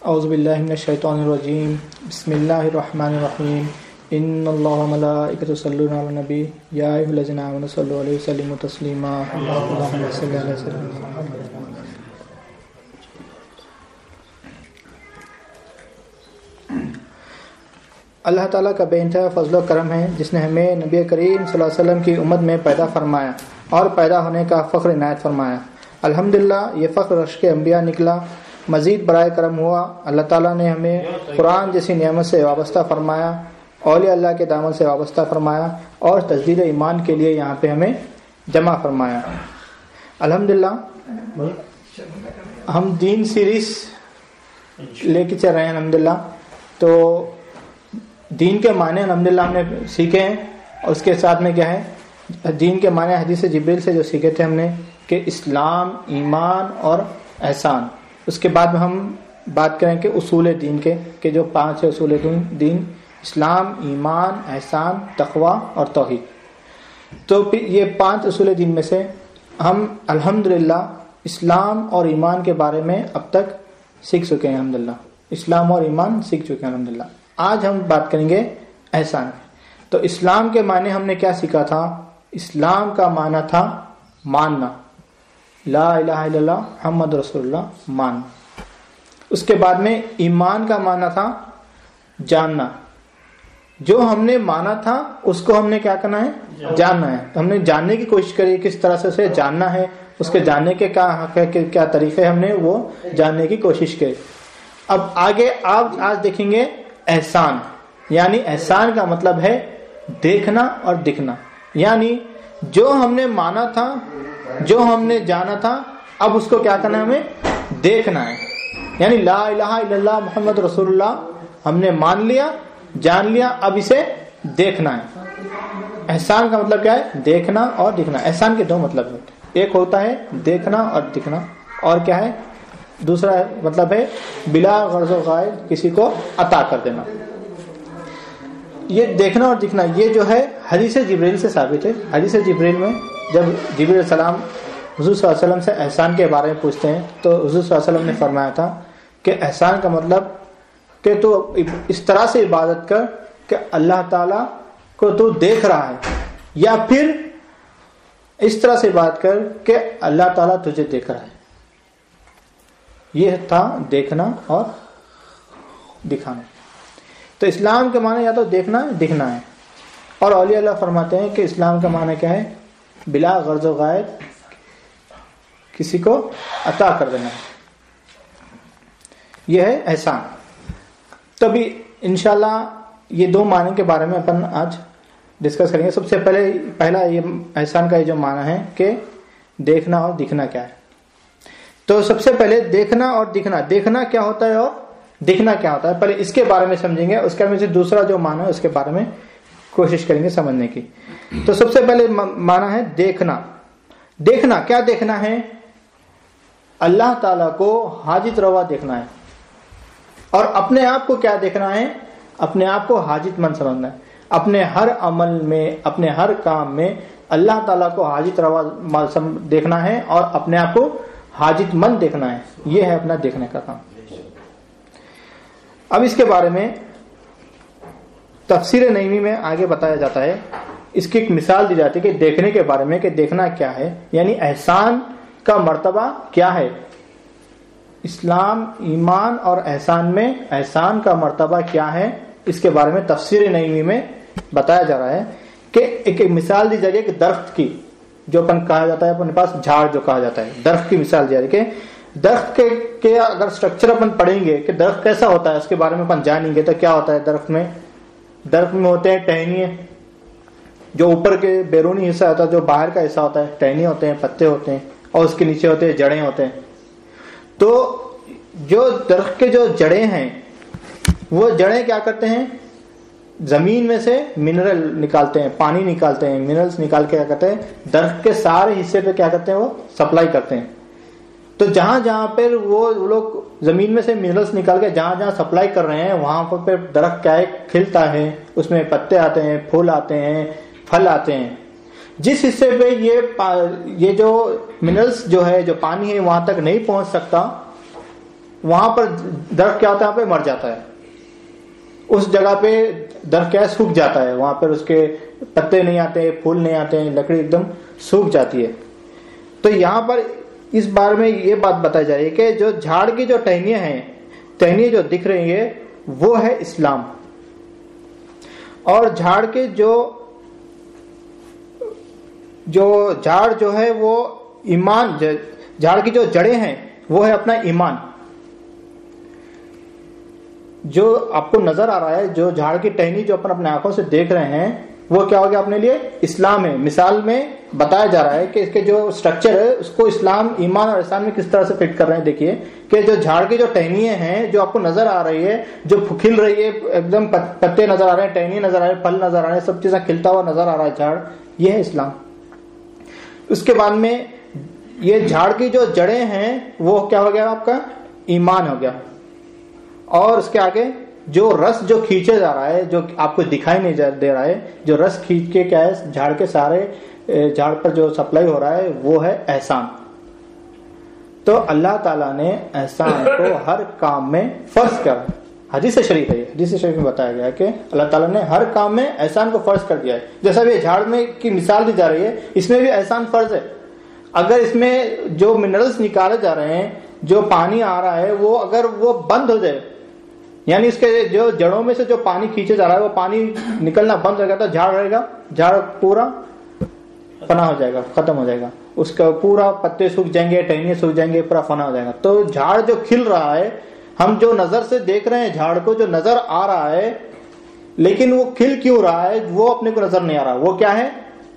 اعوذ باللہ من الشیطان الرجیم بسم اللہ الرحمن الرحیم ان اللہ و ملائکتہ یصلون علی النبی یا ایھا الذین آمنوا صلوا علیہ وسلموا تسلیما اللہم صل علی سیدنا محمد۔ اللہ تعالیٰ کا بے انتہا فضل و کرم ہے جس نے ہمیں نبی کریم صلی اللہ علیہ وسلم کی امت میں پیدا فرمایا اور پیدا ہونے کا فخر عنایت فرمایا۔ الحمدللہ یہ فخر رشک انبیاء نکلا، مزید برائے کرم ہوا۔ اللہ تعالیٰ نے ہمیں قرآن جیسی نعمت سے وابستہ فرمایا، اولیاء اللہ کے دامن سے وابستہ فرمایا اور تجدید ایمان کے لیے یہاں پہ ہمیں جمع فرمایا۔ الحمدللہ ہم دین سیریز لے کے چل رہے ہیں الحمدللہ۔ تو دین کے معنی الحمدللہ ہم نے سیکھے ہیں، اور اس کے ساتھ میں کیا ہے، دین کے معنی حدیث جبریل سے جو سیکھے تھے ہم نے کہ اسلام، ایمان اور احسان۔ اس کے بعد میں ہم بات کریں کہ اصول دین کے کہ جو 5 اصول دین، اسلام، ایمان، احسان، تقوی اور توحید۔ تو یہ 5 اصول دین میں سے ہم الحمدللہ اسلام اور ایمان کے بارے میں اب تک سیکھ چکے ہیں۔ الحمدللہ اسلام اور ایمان سیکھ چکے ہیں الحمدللہ۔ آج ہم بات کریں گے احسان کی۔ تو اسلام کے معنی ہم نے کیا سیکھا تھا؟ اسلام کا معنی تھا ماننا، لا الہ الا اللہ محمد رسول اللہ، ماننا۔ اس کے بعد میں ایمان کا معنی تھا جاننا، جو ہم نے مانا تھا اس کو ہم نے کیا کرنا ہے، جاننا ہے۔ ہم نے جاننے کی کوشش کری کس طرح سے اسے جاننا ہے، اس کے جاننے کے کیا حق ہے، کیا طریقے ہم نے وہ جاننے کی کوشش کی۔ اب آگے آپ آج دیکھیں گے احسان، یعنی احسان کا مطلب ہے دیکھنا اور دکھنا، یعنی جو ہم نے مانا تھا، جو ہم نے جانا تھا، اب اس کو کیا کرنا ہے، ہمیں دیکھنا ہے۔ یعنی لا الہ الا اللہ محمد رسول اللہ ہم نے مان لیا، جان لیا، اب اسے دیکھنا ہے۔ احسان کا مطلب کیا ہے، دیکھنا اور دکھنا۔ احسان کے 2 مطلب ہوتے ہیں، ایک ہوتا ہے دیکھنا اور دکھنا، اور کیا ہے دوسرا مطلب ہے بلا غرض و غائب کسی کو عطا کر دینا۔ یہ دیکھنا اور دکھنا یہ جو ہے حدیث جبریل سے ثابت ہے۔ حدیث جبریل میں جب جبریل علیہ السلام حضور صلی اللہ علیہ وسلم سے احسان کے بارے میں پوچھتے ہیں تو حضور صلی اللہ علیہ وسلم نے فرمایا تھا کہ احسان کا مطلب کہ تو اس طرح سے عبادت کر کہ اللہ تعالیٰ کو تو دیکھ رہا ہے، یا پھر اس طرح سے عبادت کر کہ اللہ تعالیٰ تجھے دیکھ رہا ہے۔ یہ تھا دیکھنا اور دکھانا۔ تو اسلام کے معنی یا تو دیکھنا دکھنا ہے، اور اولیاء اللہ فرماتے ہیں کہ اسلام کا معنی کیا ہے، بلا غرض و غائب کسی کو عطا کر دینا ہے، یہ ہے احسان۔ تبھی انشاءاللہ یہ 2 معنی کے بارے میں اپن آج ڈسکس کریں گے۔ سب سے پہلا یہ احسان کا یہ جو معنی ہے کہ دیکھنا اور دکھنا کیا ہے۔ تو سب سے پہلے دیکھنا اور دکھنا، دیکھنا کیا ہوتا ہے اور دکھنا کیا ہوتا ہے، پہلے اس کے بارے میں سمجھیں گے، اس کے بعد دوسرا جو معنی ہے اس کے بارے میں کوشش کریں گے سمجھنے کی۔ تو سب سے پہلے معنی ہے دیکھنا۔ دیکھنا کیا دیکھنا ہے، اللہ تعالیٰ کو حاجت روا دیکھنا ہے، اور اپنے آپ کو کیا دیکھنا ہے، اپنے آپ کو حاجت مند سمجھنا ہے۔ اپنے ہر عمل میں، اپنے ہر کام میں اللہ تعالیٰ کو حاجت روا دیکھنا ہے اور اپنے آپ کو حاجت مند دیکھنا ہے، یہ ہے اپنا دیکھنے کا کام۔ اب اس کے بارے میں تفسیر نعیمی میں آگے بتایا جاتا ہے، اس کی ایک مثال دی جاتی ہے کہ دیکھنے کے بارے میں کہ دیکھنا کیا ہے، یعنی احسان کا مرتبہ کیا ہے۔ اسلام، ایمان اور احسان میں احسان کا مرتبہ کیا ہے، اس کے بارے میں تفسیر نعیمی میں بتایا جا رہا ہے کہ ایک مثال دی جائے کہ درخت کی، جو اپن کہا جاتا ہے اپنے پاس جھاڑ جو کہا جاتا ہے، درخت کی مثال دی جا رہی ہے کہ درخت کے اگر سٹرکچر اپن پڑھیں گے کہ درخت کیسا ہوتا ہے، اس کے بارے میں اپن جانیں گے تو کیا ہوتا ہے درخت میں ہوتے ہیں ٹہنیاں، جو اوپر کے بیرونی حصہ ہوتا ہے، جو باہر کا حصہ ہوتا ہے ٹہنیاں ہوتے ہیں، پتے ہوتے ہیں، اور اس کے نیچے ہوتے ہیں جڑیں ہوتے ہیں۔ تو جو درخت کے جو جڑیں ہیں وہ جڑیں کیا کرتے ہیں، زمین میں سے منرل نکالتے ہیں، پانی نکالتے ہیں، منرلز نکال کے کیا کرتے ہیں درخت کے سارے حصے پہ کیا کرتے ہیں وہ سپلائی کرتے ہیں۔ تو جہاں جہاں پر وہ لوگ زمین میں سے منرلز نکال کے جہاں جہاں سپلائی کر رہے ہیں وہاں پر درخت کیا ہے کھلتا ہے، اس میں پتے آتے ہیں، پھول آتے ہیں، پھل آتے ہیں۔ جس حصے پہ یہ جو منرلز جو ہے، جو پانی ہے وہاں تک نہیں پہنچ سکتا، وہاں پر درخت کیا ہوتا ہے, وہاں پہ مر جاتا ہے. اس جگہ پہ درخت کیا ہے, سوکھ جاتا ہے, وہاں پر اس کے پتے نہیں آتے, پھول نہیں آتے ہیں, لکڑی ایک دم سوکھ جاتی ہے. تو یہاں پر اس بارے میں یہ بات بتائی جا رہی ہے کہ جو جھاڑ کی جو ٹہنیاں ہیں, ٹہنیاں جو دکھ رہی ہیں وہ ہے اسلام, اور جھاڑ کے جو جھاڑ جو ہے وہ ایمان, جھاڑ کی جو جڑیں ہیں وہ ہے اپنا ایمان. جو آپ کو نظر آ رہا ہے, جو جھاڑ کی ٹہنی جو اپنے آنکھوں سے دیکھ رہے ہیں, وہ کیا ہو گیا اپنے لیے اسلام ہے. مثال میں بتایا جا رہا ہے کہ اس کے جو سٹرکچر ہے اس کو اسلام, ایمان اور احسان میں کس طرح سے فٹ کر رہے ہیں. دیکھیے کہ جو جھاڑ کی جو ٹہنیاں ہیں جو آپ کو نظر آ رہی ہے, جو کھل رہی ہے, ایک دم پتے نظر آ رہے ہیں, ٹہنی نظر آ رہے ہیں, پھل نظر آ رہے ہیں, سب چیزیں کھلتا ہوا نظر آ رہا ہے جھاڑ, یہ ہے اسلام. اس کے بعد میں یہ جھاڑ کی جو جڑیں ہیں وہ کیا ہو گیا آپ کا ایمان ہو گیا. اور اس کے آگے جو رس جو کھینچے جا رہا ہے, جو آپ کو دکھائی نہیں دے رہا ہے, جو رس کھینچ کے کیا ہے جھاڑ کے سارے جھاڑ پر جو سپلائی ہو رہا ہے وہ ہے احسان. تو اللہ تعالیٰ نے احسان کو ہر کام میں فرض کر, حدیث شریف ہے, حدیث شریف میں بتایا گیا ہے کہ اللہ تعالیٰ نے ہر کام میں احسان کو فرض کر دیا ہے. جیسا بھی جھاڑ میں کی مثال دی جا رہی ہے, اس میں بھی احسان فرض ہے. اگر اس میں جو منرلز نکالے جا رہے ہیں, جو پانی آ رہا ہے, وہ اگر وہ بند ہو جائے, یعنی اس کے جو جڑوں میں سے جو پانی کھینچے جا رہا ہے وہ پانی نکلنا بند ہو گیا تو جھاڑ رہے گا, جھاڑ پورا فنا ہو جائے گا, ختم ہو جائے گا, اس کا پورا پتے سوکھ جائیں گے, ٹہنیاں سوکھ جائیں گے, پورا فنا ہو جائے گا. تو جھاڑ جو کھل رہا ہے, ہم جو نظر سے دیکھ رہے ہیں جھاڑ کو, جو نظر آ رہا ہے, لیکن وہ کھل کیوں رہا ہے وہ اپنے کو نظر نہیں آ رہا. وہ کیا ہے,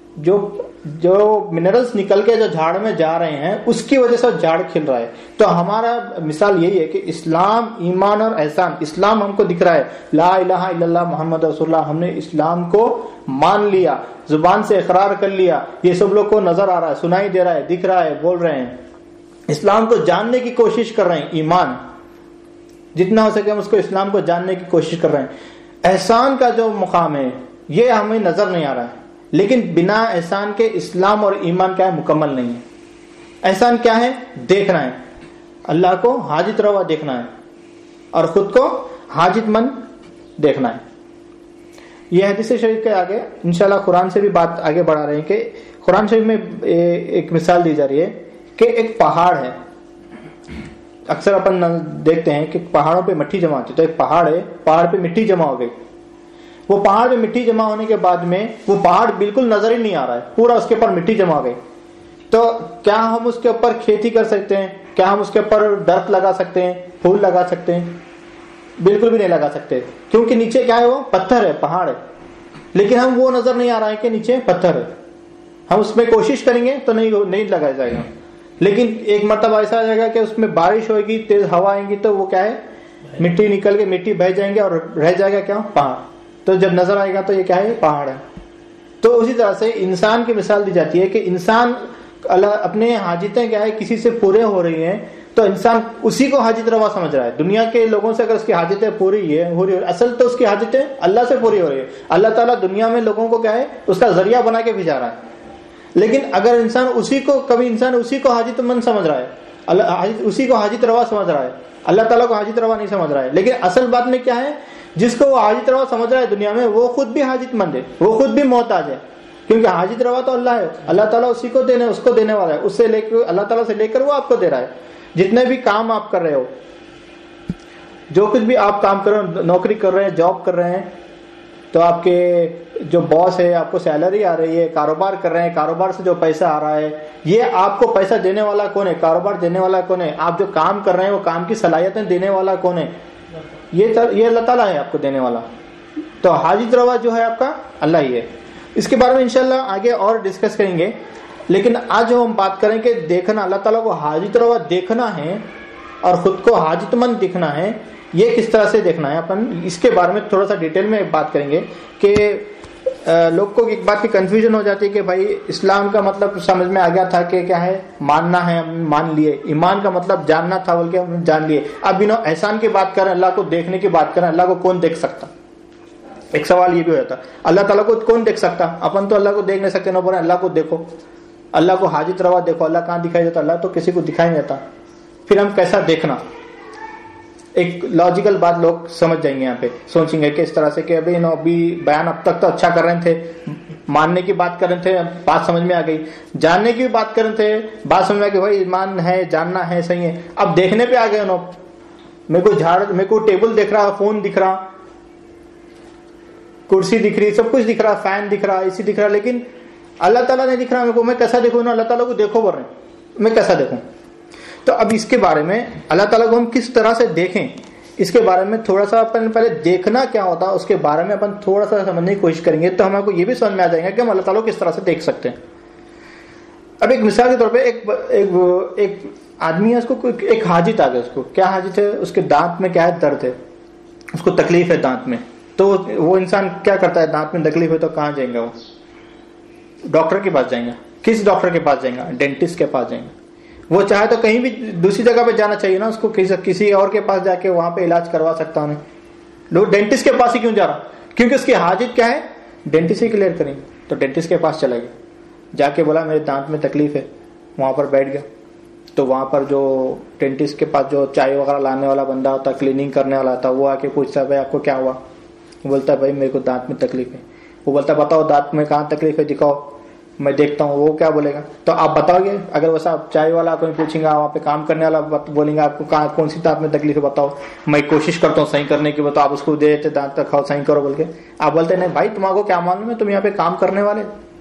جو منرلز نکل کے جو جھاڑ میں جا رہے ہیں اس کی وجہ سے جھاڑ کھل رہا ہے. تو ہمارا مثال یہی ہے کہ اسلام, ایمان اور احسان. اسلام ہم کو دکھ رہا ہے, لا الہ الا اللہ محمد رسول اللہ, ہم نے اسلام کو مان لیا, زبان سے اقرار کر لیا, یہ سب لوگ کو نظر آ رہا ہے, سنائی دے رہا ہے, دکھ رہا ہے, بول رہے ہیں, اسلام کو جاننے کی کوشش کر رہے ہیں. ایمان جتنا ہو سکے ہم اس کو اسلام کو جاننے کی کوشش کر رہے ہیں. احسان کا جو مقام ہے یہ ہمیں نظر نہیں آ رہا ہے, لیکن بنا احسان کے اسلام اور ایمان کیا ہے, مکمل نہیں ہے. احسان کیا ہے, دیکھنا ہے, اللہ کو حاجت روا دیکھنا ہے, اور خود کو حاجت مند دیکھنا ہے. یہ حدیث شریف کے آگے انشاءاللہ قرآن سے بھی بات آگے بڑھا رہے ہیں کہ قرآن شریف میں ایک مثال دی جا رہی ہے کہ ایک پہاڑ ہے. اکثر اپن دیکھتے ہیں کہ پہاڑوں پہ مٹی جمع ہوتی ہے. تو ایک پہاڑ ہے, پہاڑ پہ مٹی جمع ہو گئی. وہ پہاڑ پہ مٹی جمع ہونے کے بعد میں وہ پہاڑ بالکل نظر ہی نہیں آ رہا ہے, پورا اس کے اوپر مٹی جمع ہو گئی. تو کیا ہم اس کے اوپر کھیتی کر سکتے ہیں, کیا ہم اس کے اوپر درخت لگا سکتے ہیں, پھول لگا سکتے ہیں؟ بالکل بھی نہیں لگا سکتے, کیونکہ نیچے کیا ہے, وہ پتھر ہے, پہاڑ ہے. لیکن ہم وہ نظر نہیں آ رہا ہے کہ نیچے پتھر ہے. ہم اس میں کوشش کریں گے تو نہیں لگایا جائے گا. لیکن ایک مرتبہ ایسا آ جائے گا کہ اس میں بارش ہوئے گی, تیز ہوا آئیں گی, تو وہ کیا ہے, مٹی نکل کے مٹی بہ جائیں گے اور رہ جائے گا کیا, پہاڑ. تو جب نظر آئے گا تو یہ کیا ہے, پہاڑ ہے. تو اسی طرح سے انسان کی مثال دی جاتی ہے کہ انسان اپنے حاجتیں کیا ہے کسی سے پورے ہو رہی ہیں تو انسان اسی کو حاجت روا سمجھ رہا ہے. دنیا کے لوگوں سے اگر اس کی حاجتیں پوری ہو رہی ہے, اصل تو اس کی حاجتیں اللہ سے پوری ہو رہی ہے. اللہ تعالیٰ دنیا میں لوگوں کو کیا ہے, اس کا ذریعہ بنا کے بھیجا رہا ہے. لیکن اگر انسان اسی کو حاجت مند سمجھ رہا ہے, اسی کو حاجت روا سمجھ رہا ہے, اللہ تعالیٰ کو حاجت روا نہیں سمجھ رہا ہے. لیکن اصل بات میں کیا ہے, جس کو وہ حاجت روا سمجھ رہا ہے دنیا میں, وہ خود بھی حاجت مند ہے, وہ خود بھی محتاج ہے. کیونکہ حاجت روا تو اللہ ہے, اللہ تعالیٰ اس کو دینے والا ہے. اس سے لے کر اللہ تعالیٰ سے لے کر وہ آپ کو دے رہا ہے. جتنے بھی کام آپ کر رہے ہو, جو کچھ بھی آپ کام کر رہے ہو, نوکری کر رہے ہیں, جاب کر رہے ہیں, تو آپ کے جو باس ہے آپ کو سیلری آ رہی ہے, کاروبار کر رہے ہیں, کاروبار سے جو پیسہ آ رہا ہے, یہ آپ کو پیسہ دینے والا کون ہے, کاروبار دینے والا کون ہے, آپ جو کام کر رہے ہیں وہ کام کی صلاحیتیں دینے والا کون ہے, یہ اللہ تعالیٰ ہے آپ کو دینے والا. تو حاجت روا جو ہے آپ کا اللہ ہی ہے. اس کے بارے میں انشاءاللہ آگے اور ڈسکس کریں گے. لیکن آج ہم بات کریں کہ دیکھنا, اللہ تعالیٰ کو حاجت روا دیکھنا ہے اور خود کو حاجت مند دکھنا ہے, یہ کس طرح سے دیکھنا ہے. اپن اس کے بارے میں تھوڑا سا ڈیٹیل میں بات کریں گے کہ لوگ کو ایک بات کی کنفیوژن ہو جاتی ہے کہ بھائی اسلام کا مطلب سمجھ میں آ گیا تھا کہ کیا ہے, ماننا ہے, مان لیے. ایمان کا مطلب جاننا تھا, بول کے ہم جان لیے. اب احسان کی بات کریں, اللہ کو دیکھنے کی بات کریں, اللہ کو کون دیکھ سکتا. ایک سوال یہ بھی ہوتا, اللہ تعالیٰ کو کون دیکھ سکتا. اپن تو اللہ کو دیکھ نہیں سکتے, نہ بولے اللہ کو دیکھو, اللہ کو حاجت روا دیکھو. اللہ کہاں دکھائی دیتا, اللہ تو کسی کو دکھائی نہیں دیتا. پھر ہم کیسا دیکھنا, ایک لوجیکل بات لوگ سمجھ جائیں گے, یہاں پہ سوچیں گے کہ اس طرح سے کہ ابھی بیان اب تک تو اچھا کر رہے تھے, ماننے کی بات کر رہے تھے, بات سمجھ میں آ گئی, جاننے کی بھی بات کر رہے تھے, بات سمجھ میں آ گئی, بھائی ایمان ہے, جاننا ہے, صحیح ہے. اب دیکھنے پہ آ گئے انہوں, میرے کو ٹیبل دکھ رہا, فون دکھ رہا, کرسی دکھ رہی, سب کچھ دکھ رہا, فین دکھ رہا, اسی دکھ رہا, لیکن اللہ تعالیٰ نہیں دکھ رہا میرے کو. میں کیسا دیکھوں؟ اللہ تعالیٰ کو دیکھو بول رہے ہیں, میں کیسا دیکھوں؟ تو اب اس کے بارے میں اللہ تعالیٰ کو ہم کس طرح سے دیکھیں, اس کے بارے میں تھوڑا سا اپن پہلے دیکھنا کیا ہوتا ہے اس کے بارے میں اپن تھوڑا سا سمجھنے کی کوشش کریں گے, تو ہمیں کو یہ بھی سمجھ میں آ جائے گا کہ ہم اللہ تعالیٰ کو کس طرح سے دیکھ سکتے ہیں. اب ایک مثال کے طور پہ ایک آدمی ہے, اس کو ایک حاجت آ گیا, اس کو کیا حاجت ہے, اس کے دانت میں کیا ہے, درد ہے, اس کو تکلیف ہے دانت میں. تو وہ انسان کیا کرتا ہے, دانت میں تکلیف ہے تو کہاں جائیں گا, وہ ڈاکٹر کے پاس جائیں گا. کس ڈاکٹر کے پاس جائیں گا؟ ڈینٹسٹ کے پاس جائیں گا. وہ چاہے تو کہیں بھی دوسری جگہ پہ جانا چاہیے نا اس کو, کسی اور کے پاس جا کے وہاں پہ علاج کروا سکتا ہوں. لوگ ڈینٹسٹ کے پاس ہی کیوں جا رہا؟ کیونکہ اس کی حاجت کیا ہے, ڈینٹسٹ ہی کلیئر کریں. تو ڈینٹسٹ کے پاس چلا گیا, جا کے بولا میرے دانت میں تکلیف ہے, وہاں پر بیٹھ گیا. تو وہاں پر جو ڈینٹسٹ کے پاس جو چائے وغیرہ لانے والا بندہ ہوتا, کلیننگ کرنے والا تھا, وہ آ کے پوچھتا بھائی آپ کو کیا ہوا؟ وہ بولتا ہے بھائی میرے کو دانت میں تکلیف ہے. وہ بولتا ہے بتاؤ دانت میں کہاں تکلیف ہے, دکھاؤ میں دیکھتا ہوں. وہ کیا بولے گا؟ تو آپ بتاؤ گے؟ اگر ویسا چائے والا کوئی پوچھیں گا, وہاں پہ کام کرنے والا بولیں گا آپ کو کہاں کون سی دانت میں تکلیف ہے بتاؤ, میں کوشش کرتا ہوں صحیح کرنے کی, بتاؤ. آپ اس کو دے دیتے دانت کا, کھاؤ صحیح کرو بول کے. آپ بولتے نہیں بھائی تمہارے کو کیا معلوم ہے, تم یہاں پہ کام کرنے والے,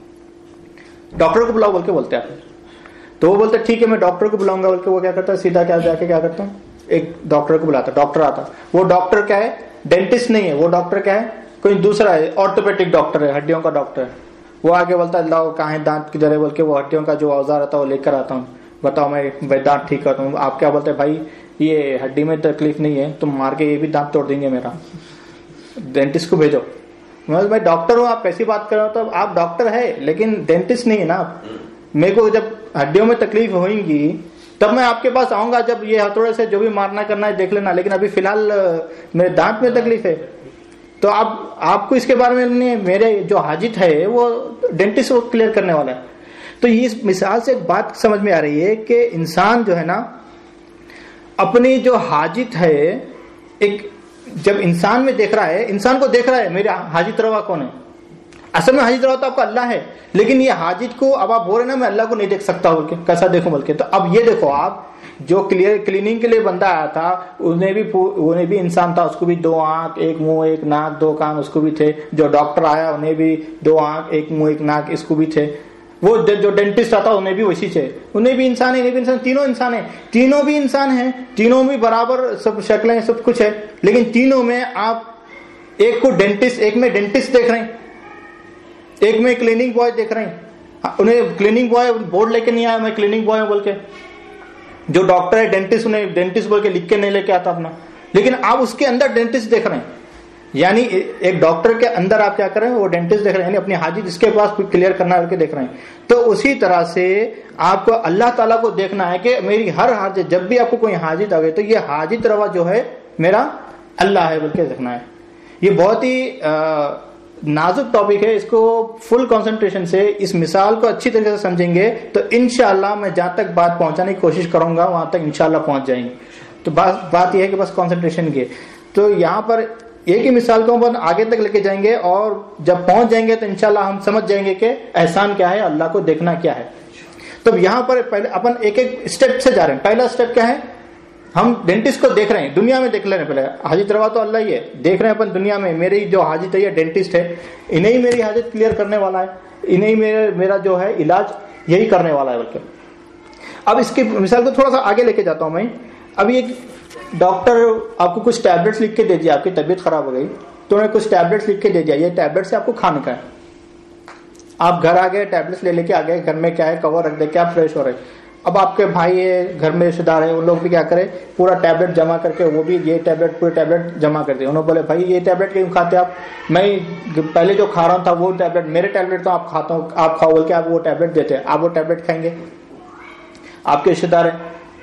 ڈاکٹر کو بلاؤ بول کے بولتے آپ. تو وہ بولتے ٹھیک ہے میں ڈاکٹر کو بلاؤں گا بول کے. وہ کیا کرتا ہے, سیدھا کیا جا کے کیا کرتا ہوں, ایک ڈاکٹر کو بلاتا. ڈاکٹر آتا, وہ ڈاکٹر کیا ہے, ڈینٹسٹ نہیں ہے, وہ ڈاکٹر کیا ہے, کوئی دوسرا ہے, آرتھوپیڈک ڈاکٹر ہے, ہڈیوں کا ڈاکٹر ہے. وہ آگے بولتا ہے لاؤ کہاں ہے دانت کی جگہ بول کے, وہ ہڈیوں کا جو اوزار آتا ہے وہ لے کر آتا ہوں, بتاؤ میں دانت ٹھیک کرتا ہوں. آپ کیا بولتے ہیں, بھائی یہ ہڈی میں تکلیف نہیں ہے, تم مار کے یہ بھی دانت توڑ دیں گے میرا, ڈینٹسٹ کو بھیجو. میں ڈاکٹر ہوں, آپ کیسی بات کر رہے ہو؟ تو آپ ڈاکٹر ہے لیکن ڈینٹسٹ نہیں ہے نا. میرے کو جب ہڈیوں میں تکلیف ہوئیں گی تب میں آپ کے پاس آؤں گا, جب یہ ہتھوڑے سے جو بھی مارنا کرنا ہے دیکھ لینا, لیکن ابھی فی الحال میرے دانت میں تکلیف ہے. تو آپ کو اس کے بارے میں میرے جو حاجت ہے وہ ڈینٹسٹ کو کلیئر کرنے والا ہے. تو یہ اس مثال سے ایک بات سمجھ میں آ رہی ہے کہ انسان جو ہے نا اپنی جو حاجت ہے, ایک جب انسان میں دیکھ رہا ہے, انسان کو دیکھ رہا ہے میرا حاجت روا کون ہے. اصل میں حاجت روا تو آپ کا اللہ ہے, لیکن یہ حاجت کو اب آپ بول رہے نا میں اللہ کو نہیں دیکھ سکتا بول کے, کیسا دیکھوں بول کے. تو اب یہ دیکھو آپ, جو کلیننگ کے لیے بندہ آیا تھا انہیں بھی انسان تھا, اس کو بھی 2 آنکھ 1 منہ 1 ناک 2 کان اس کو بھی تھے. جو ڈاکٹر آیا انہیں بھی 2 آنکھ 1 منہ 1 ناک اس کو بھی تھے. وہ جو ڈینٹسٹ آتا انہیں بھی ویسی تھے, انہیں بھی انسان ہے, انہیں بھی انسان, تینوں انسان ہیں, تینوں بھی انسان ہیں, تینوں بھی برابر سب شکلیں سب کچھ ہے. لیکن تینوں میں آپ ایک کو ڈینٹسٹ, ایک میں ڈینٹسٹ دیکھ رہے ہیں, ایک میں کلیننگ بوائے دیکھ رہے ہیں. انہیں کلیننگ بوائے بورڈ لے کے نہیں آیا میں کلیننگ بوائے بول کے, جو ڈاکٹر ہے ڈینٹسٹ انہیں ڈینٹسٹ بول کے لکھ کے نہیں لے کے آتا اپنا, لیکن آپ اس کے اندر ڈینٹسٹ دیکھ رہے ہیں. یعنی ایک ڈاکٹر کے اندر آپ کیا کر رہے ہیں, وہ ڈینٹسٹ دیکھ رہے ہیں, یعنی اپنی حاجت جس کے پاس کلیئر کرنا ہے کے دیکھ رہے ہیں. تو اسی طرح سے آپ کو اللہ تعالیٰ کو دیکھنا ہے کہ میری ہر حاجت, جب بھی آپ کو کوئی حاجت آ گئی تو یہ حاجت روا جو ہے میرا اللہ ہے بول کے دیکھنا ہے. یہ بہت ہی نازک ٹاپک ہے, اس کو فل کنسنٹریشن سے اس مثال کو اچھی طریقے سے سمجھیں گے تو انشاءاللہ میں جہاں تک بات پہنچانے کی کوشش کروں گا وہاں تک انشاءاللہ پہنچ جائیں گے. تو بات یہ ہے کہ بس کنسنٹریشن کی. تو یہاں پر ایک ہی مثال کو ہم آگے تک لے کے جائیں گے, اور جب پہنچ جائیں گے تو انشاءاللہ ہم سمجھ جائیں گے کہ احسان کیا ہے, اللہ کو دیکھنا کیا ہے. تو یہاں پر پہلے اپن ایک ایک اسٹیپ سے جا رہے ہیں. پہلا اسٹیپ کیا ہے, ہم ڈینٹسٹ کو دیکھ رہے ہیں, دنیا میں دیکھ لے رہے ہیں. پہلے حاجت روا تو اللہ ہی ہے, دیکھ رہے ہیں اپن دنیا میں میری جو حاجت ہے یہ ڈینٹسٹ ہے, انہیں ہی میری حاجت کلیئر کرنے والا ہے, انہیں ہی میرا جو ہے علاج یہی کرنے والا ہے بلکہ. اب اس کی مثال کو تھوڑا سا آگے لے کے جاتا ہوں میں. اب ایک ڈاکٹر آپ کو کچھ ٹیبلٹس لکھ کے دے دیا, آپ کی طبیعت خراب ہو گئی تو انہیں کچھ ٹیبلٹس لکھ کے دے دیا, یہ ٹیبلٹ سے آپ کو کھانے کا ہے. آپ گھر آ گئے, ٹیبلٹس لے کے آ گئے, گھر میں کیا ہے کور رکھ دے کے آپ فریش ہو رہے. اب آپ کے بھائی ہے, گھر میں رشتے دار ہے, ان لوگ بھی کیا کرے, پورا ٹیبلٹ جمع کر کے وہ بھی یہ ٹیبلٹ پورے ٹیبلٹ جمع کر دیں. انہوں نے بولے بھائی یہ ٹیبلٹ کیوں کھاتے آپ, میں پہلے جو کھا رہا تھا وہ ٹیبلٹ, میرے ٹیبلٹ تو آپ کھاتا ہوں, آپ کھاؤ بول کے آپ وہ ٹیبلٹ دیتے ہیں, آپ وہ ٹیبلٹ کھائیں گے. آپ کے رشتے دار ہیں,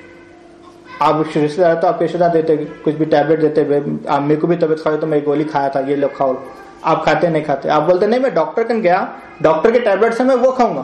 آپ رشتے دار تو آپ کے رشتے دار دیتے کچھ بھی ٹیبلٹ دیتے, میرے کو بھی طبیعت خراب تو میں گولی کھایا تھا, یہ لوگ کھاؤ. آپ کھاتے نہیں کھاتے, آپ بولتے نہیں میں ڈاکٹر کن گیا, ڈاکٹر کے ٹیبلٹ سے میں وہ کھاؤں گا.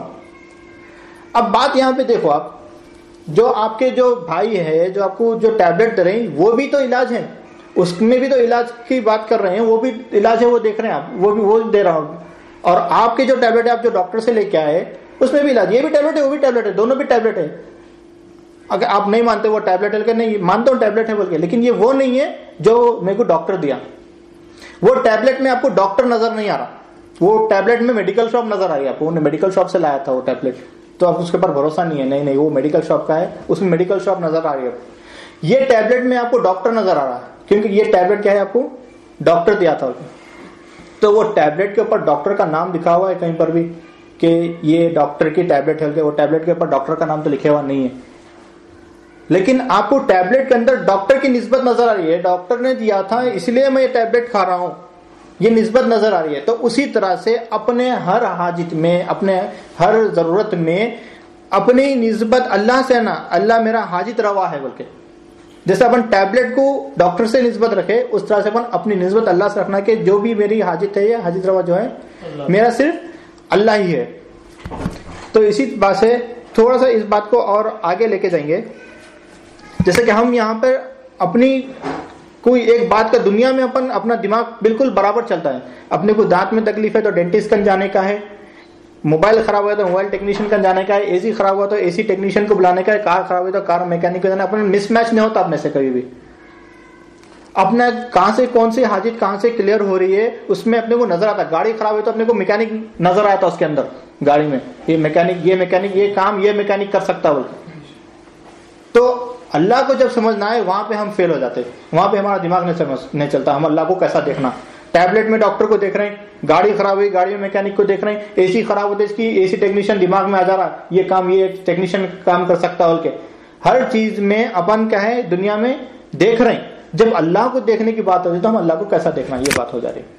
اب بات یہاں پہ دیکھو, آپ جو آپ کے جو بھائی ہے جو آپ کو جو ٹیبلٹ دے رہے ہیں وہ بھی تو علاج ہے, اس میں بھی تو علاج کی بات کر رہے ہیں, وہ بھی علاج ہے, وہ دیکھ رہے ہیں آپ, وہ دے رہا ہوں. اور آپ کے جو ٹیبلٹ ہے آپ جو ڈاکٹر سے لے کے آئے اس میں بھی علاج, یہ بھی ٹیبلٹ ہے وہ بھی ٹیبلٹ ہے, دونوں بھی ٹیبلٹ ہے. اگر آپ نہیں مانتے وہ ٹیبلٹ ہے کہ نہیں مانتا ہوں ٹیبلٹ ہے بول کے, لیکن یہ وہ نہیں ہے جو میرے کو ڈاکٹر دیا. وہ ٹیبلٹ میں آپ کو ڈاکٹر نظر نہیں آ رہا, وہ ٹیبلٹ میں میڈیکل شاپ نظر آ رہی ہے آپ کو, انہوں نے میڈیکل شاپ سے لایا تھا وہ ٹیبلٹ, تو آپ اس کے اوپر بھروسہ نہیں ہے, نہیں وہ میڈیکل شاپ کا ہے, اس میں میڈیکل شاپ نظر آ رہی ہے. یہ ٹیبلٹ میں آپ کو ڈاکٹر نظر آ رہا ہے, کیونکہ یہ ٹیبلٹ کیا ہے آپ کو ڈاکٹر دیا تھا. تو وہ ٹیبلٹ کے اوپر ڈاکٹر کا نام لکھا ہوا ہے کہیں پر بھی کہ یہ ڈاکٹر کی ٹیبلٹ ہے, وہ ٹیبلٹ کے اوپر ڈاکٹر کا نام تو لکھا ہوا نہیں ہے, لیکن آپ کو ٹیبلٹ کے اندر ڈاکٹر کی نسبت نظر آ رہی ہے, ڈاکٹر نے دیا تھا اس لیے میں یہ ٹیبلٹ کھا رہا ہوں, یہ نسبت نظر آ رہی ہے. تو اسی طرح سے اپنے ہر حاجت میں, اپنے ہر ضرورت میں اپنی نسبت اللہ سے نہ, اللہ میرا حاجت روا ہے بول کے, جیسے اپن ٹیبلٹ کو ڈاکٹر سے نسبت رکھے اس طرح سے اپن اپنی نسبت اللہ سے رکھنا کہ جو بھی میری حاجت ہے, یہ حاجت روا جو ہے میرا صرف اللہ ہی ہے. تو اسی بات سے تھوڑا سا اس بات کو اور آگے لے کے جائیں گے. جیسے کہ ہم یہاں پر اپنی کوئی ایک بات کا دنیا میں اپنا دماغ بالکل برابر چلتا ہے. اپنے کو دانت میں تکلیف ہے تو ڈینٹسٹ کن جانے کا ہے, موبائل خراب ہوا تو موبائل ٹیکنیشین کن جانے کا ہے, اے سی خراب ہوا تو اے سی ٹیکنیشین کو بلانے کا ہے, کار خراب ہوئی تو کار میکینک کو جانا ہے. اپنا مس میچ نہیں ہوتا اپنے سے کبھی بھی. اپنا کہاں سے کون سی حاجت کہاں سے کلیئر ہو رہی ہے اس میں اپنے کو نظر آتا. گاڑی خراب ہوئی تو اپنے کو میکینک نظر آتا اس کے اندر گاڑی میں, یہ میکینک یہ کام یہ میکینک کر سکتا بول. تو اللہ کو جب سمجھنا ہے وہاں پہ ہم فیل ہو جاتے, وہاں پہ ہمارا دماغ نہیں چلتا. ہم اللہ کو کیسا دیکھنا, ٹیبلٹ میں ڈاکٹر کو دیکھ رہے ہیں, گاڑی خراب ہوئی گاڑی میں میکینک کو دیکھ رہے ہیں, اے سی خراب ہوتی ہے اس کی اے سی ٹیکنیشین دماغ میں آ جا رہا, یہ کام یہ ٹیکنیشین کام کر سکتا بول کے. ہر چیز میں اپن کیا ہے دنیا میں دیکھ رہے ہیں. جب اللہ کو دیکھنے کی بات ہوتی ہے تو ہم اللہ کو کیسا دیکھنا, یہ بات ہو جا رہی.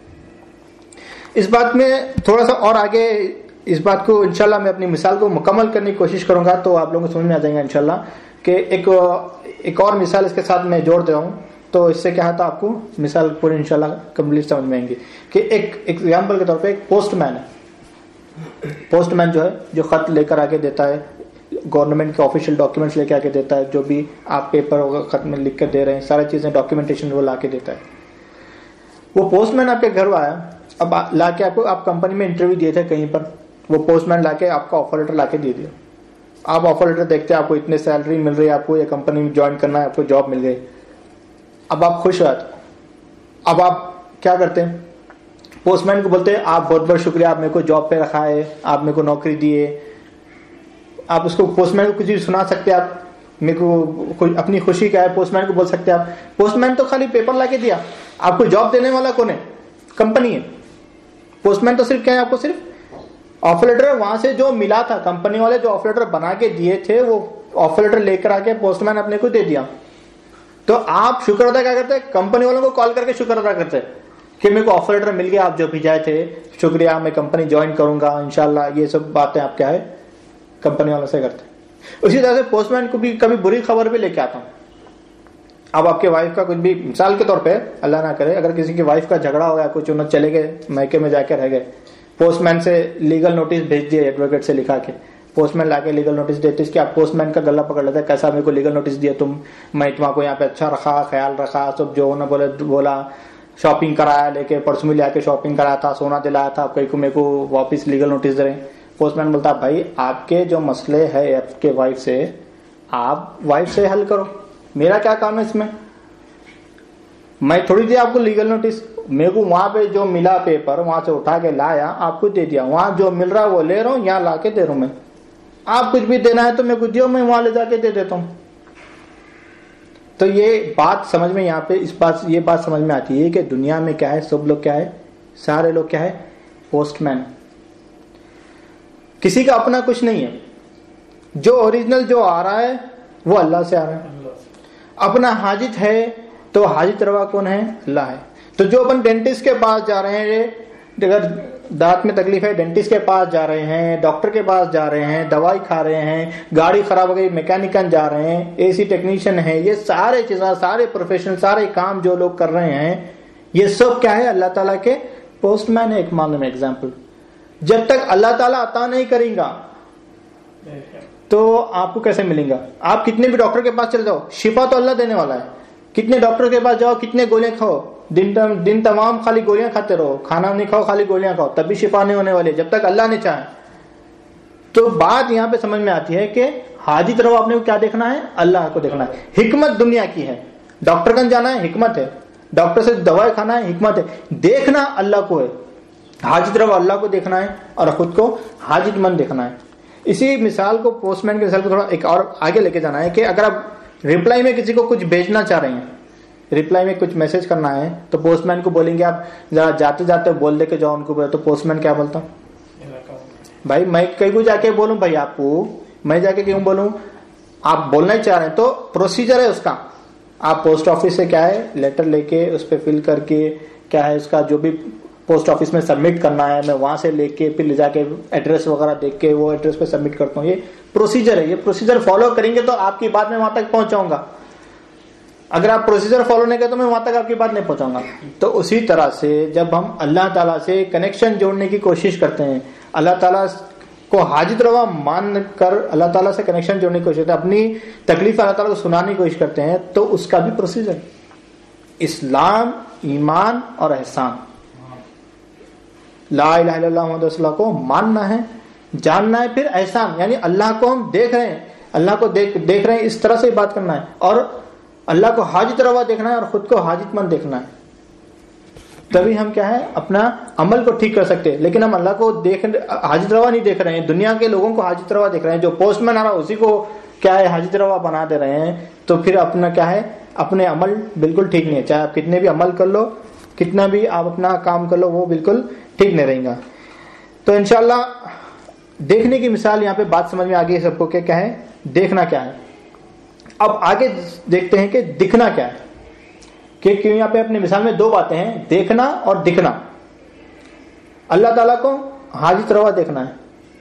اس بات میں تھوڑا سا اور آگے اس بات کو انشاءاللہ میں اپنی مثال کو مکمل کرنے کی کوشش کروں گا تو آپ لوگوں کو سمجھ میں آ جائیں گا انشاءاللہ. کہ ایک اور مثال اس کے ساتھ میں جوڑ دے رہا ہوں تو اس سے کیا ہے تو آپ کو مثال پوری انشاءاللہ کمپلیٹ سمجھ میں آئیں گی. کہ ایک ایگزامپل کے طور پہ ایک پوسٹ مین ہے. پوسٹ مین جو ہے جو خط لے کر آگے دیتا ہے, گورنمنٹ کے آفیشیل ڈاکیومنٹس لے کے آگے دیتا ہے, جو بھی آپ پیپر ہوگا خط میں لکھ کر دے رہے ہیں ساری چیزیں ڈاکیومنٹیشن وہ لا کے دیتا ہے. وہ پوسٹ مین آپ کے گھر آیا, اب لا کے آپ کمپنی میں انٹرویو دیے تھے کہیں پر, وہ پوسٹ مین لا کے آپ کا آفر لیٹر لا کے دے دیا. آپ آفر لیٹر دیکھتے ہیں آپ کو اتنے سیلری مل رہی ہے, آپ کو یہ کمپنی میں جوائن کرنا ہے, آپ کو جاب مل گئی. اب آپ خوش ہوتے, اب آپ کیا کرتے ہیں پوسٹ مین کو بولتے ہیں آپ بہت بہت شکریہ, آپ میرے کو جاب پہ رکھا ہے, آپ میرے کو نوکری دیے. آپ اس کو پوسٹ مین کو کچھ بھی سنا سکتے ہیں, آپ میرے کو اپنی خوشی کیا ہے پوسٹ مین کو بول سکتے ہیں آپ. پوسٹ مین تو خالی پیپر لا کے دیا, آپ کو جاب دینے والا کون ہے, کمپنی ہے. پوسٹ مین تو صرف کیا ہے آپ کو صرف آفر لیٹر وہاں سے جو ملا تھا, کمپنی والے جو آفر لیٹر بنا کے دیے تھے وہ آفر لیٹر لے کر آ کے پوسٹ مین اپنے کو دے دیا. تو آپ شکر ادا کیا کرتے, کمپنی والوں کو کال کر کے شکر ادا کرتے کہ میرے کو آفر لیٹر مل گیا, آپ جو بھیجائے تھے شکریہ, میں کمپنی جوائن کروں گا انشاءاللہ. یہ سب باتیں آپ کیا ہے کمپنی والوں سے کرتے. اسی طرح سے پوسٹ مین کو بھی کبھی بری خبر بھی لے کے آتا ہوں. اب آپ کے وائف کا کچھ بھی, مثال کے طور پہ اللہ نہ کرے اگر کسی کی وائف کا جھگڑا ہو گیا, کچھ انہوں چلے گئے میکے میں جا کے رہ گئے, پوسٹ مین سے لیگل نوٹس بھیج دیے ایڈوکیٹ سے لکھا کے, پوسٹ مین لا کے لیگل نوٹس دیتے, اس کے آپ پوسٹ مین کا گلا پکڑ لیتا ہے کیسا میرے کو لیگل نوٹس دیا تم, میں تمہارے کو یہاں پہ اچھا رکھا, خیال رکھا, سب جو انہوں نے بولا, شاپنگ کرایا, لے کے پرسوں میں لے کے شاپنگ کرایا تھا, سونا دلایا تھا, آپ کو میرے کو واپس لیگل نوٹس دے رہے ہیں. پوسٹ مین بولتا بھائی آپ کے جو مسئلے ہے آپ کے وائف سے, آپ وائف سے حل کرو, میرا کیا کام ہے اس میں, میں تھوڑی دیا آپ کو لیگل نوٹس. میرے کو وہاں پہ جو ملا پیپر وہاں سے اٹھا کے لایا, آپ کو دے دیا, وہاں جو مل رہا وہ لے رہا ہوں, یہاں لا کے دے رہا ہوں میں. آپ کچھ بھی دینا ہے تو میرے کو دیو, میں وہاں لے جا کے دے دیتا ہوں. تو یہ بات سمجھ میں یہاں پہ یہ بات سمجھ میں آتی ہے کہ دنیا میں کیا ہے, سب لوگ کیا ہے, سارے لوگ کیا ہے پوسٹ مین. کسی کا اپنا کچھ نہیں ہے, جو اوریجنل جو آ رہا ہے وہ اللہ سے آ رہا ہے. اپنا حاجت ہے تو حاجت روا کون ہے, اللہ ہے. تو جو اپن ڈینٹسٹ کے پاس جا رہے ہیں, اگر دانت میں تکلیف ہے ڈینٹسٹ کے پاس جا رہے ہیں, ڈاکٹر کے پاس جا رہے ہیں, دوائی کھا رہے ہیں, گاڑی خراب ہو گئی میکینیکن جا رہے ہیں, اے سی ٹیکنیشین ہے, یہ سارے چیزیں, سارے پروفیشن, سارے کام جو لوگ کر رہے ہیں یہ سب کیا ہے اللہ تعالیٰ کے پوسٹ مین ہے. ایک مان لیں ایگزامپل, جب تک اللہ تعالیٰ عطا نہیں کریں گا تو آپ کو کیسے ملیں گا. آپ کتنے بھی ڈاکٹر کے پاس چلے جاؤ, شفا تو اللہ دینے والا ہے, कितने डॉक्टर के पास जाओ, कितने गोलियां खाओ, दिन तमाम खाली गोलियां खाते रहो, खाना नहीं खाओ, खाली गोलियां खाओ, तब भी शिफा नहीं होने वाली जब तक अल्लाह ने चाहे। तो बात यहाँ पे समझ में आती है कि हाजित रहो, आपने क्या देखना है, अल्लाह को देखना है। हिकमत दुनिया की है, डॉक्टर कन जाना है हिकमत है, डॉक्टर से दवाई खाना है हिकमत है, देखना अल्लाह को है। हाजित रहो अल्लाह को देखना है और खुद को हाजितमंद देखना है। इसी मिसाल को, पोस्टमैन की मिसाल को थोड़ा एक और आगे लेके जाना है कि अगर आप रिप्लाई में किसी को कुछ भेजना चाह रहे हैं, रिप्लाई में कुछ मैसेज करना है, तो पोस्टमैन को बोलेंगे आप जरा जाते जाते बोल दे के जाओ उनको, तो पोस्टमैन क्या बोलता, भाई मैं कहीं को जाके बोलूं, भाई आपको मैं जाके क्यों बोलूं, आप बोलना ही चाह रहे हैं तो प्रोसीजर है उसका। आप पोस्ट ऑफिस से क्या है लेटर लेके उस पर फिल करके, क्या है उसका जो भी पोस्ट ऑफिस में सबमिट करना है, मैं वहां से लेके फिर ले जाके एड्रेस वगैरह देख के वो एड्रेस पे सबमिट करता हूँ। ये प्रोसीजर है, ये प्रोसीजर फॉलो करेंगे तो आपकी बात में वहां तक पहुंचाऊंगा। अगर आप प्रोसीजर फॉलो नहीं करते तो मैं वहां तक आपकी बात नहीं पहुंचाऊंगा। तो उसी तरह से जब हम अल्लाह ताला से कनेक्शन जोड़ने की कोशिश करते हैं, अल्लाह ताला को हाजित रवा मान कर अल्लाह ताला से कनेक्शन जोड़ने की कोशिश करते हैं, अपनी तकलीफ अल्लाह ताला को सुनाने की कोशिश करते हैं, तो उसका भी प्रोसीजर इस्लाम, ईमान और एहसान। ला इलाहा इल्लल्लाह मुहम्मद रसूलुल्लाह को मानना है, जानना है, फिर एहसान यानी अल्लाह को हम देख रहे हैं, अल्लाह को देख रहे हैं, इस तरह से बात करना है, और अल्लाह को हाजित रवा देखना है और खुद को हाजितमंद देखना है। तभी हम क्या है अपना अमल को ठीक कर सकते हैं। लेकिन हम अल्लाह को हाजित रवा नहीं देख रहे हैं, दुनिया के लोगों को हाजित रवा देख रहे हैं, जो पोस्टमैन आ रहा है उसी को क्या है हाजित रवा बना दे रहे हैं, तो फिर अपना क्या है अपने अमल बिल्कुल ठीक नहीं है। चाहे आप कितने भी अमल कर लो, कितना भी आप अपना काम कर लो, वो बिल्कुल ठीक नहीं रहेगा। तो इंशाल्लाह देखने की मिसाल यहाँ पे बात समझ में आ गई सबको क्या है, देखना क्या है। अब आगे देखते हैं कि दिखना क्या है, कि क्यों यहाँ पे अपनी मिसाल में दो बातें हैं, देखना और दिखना। अल्लाह ताला को हाजित रवा देखना है,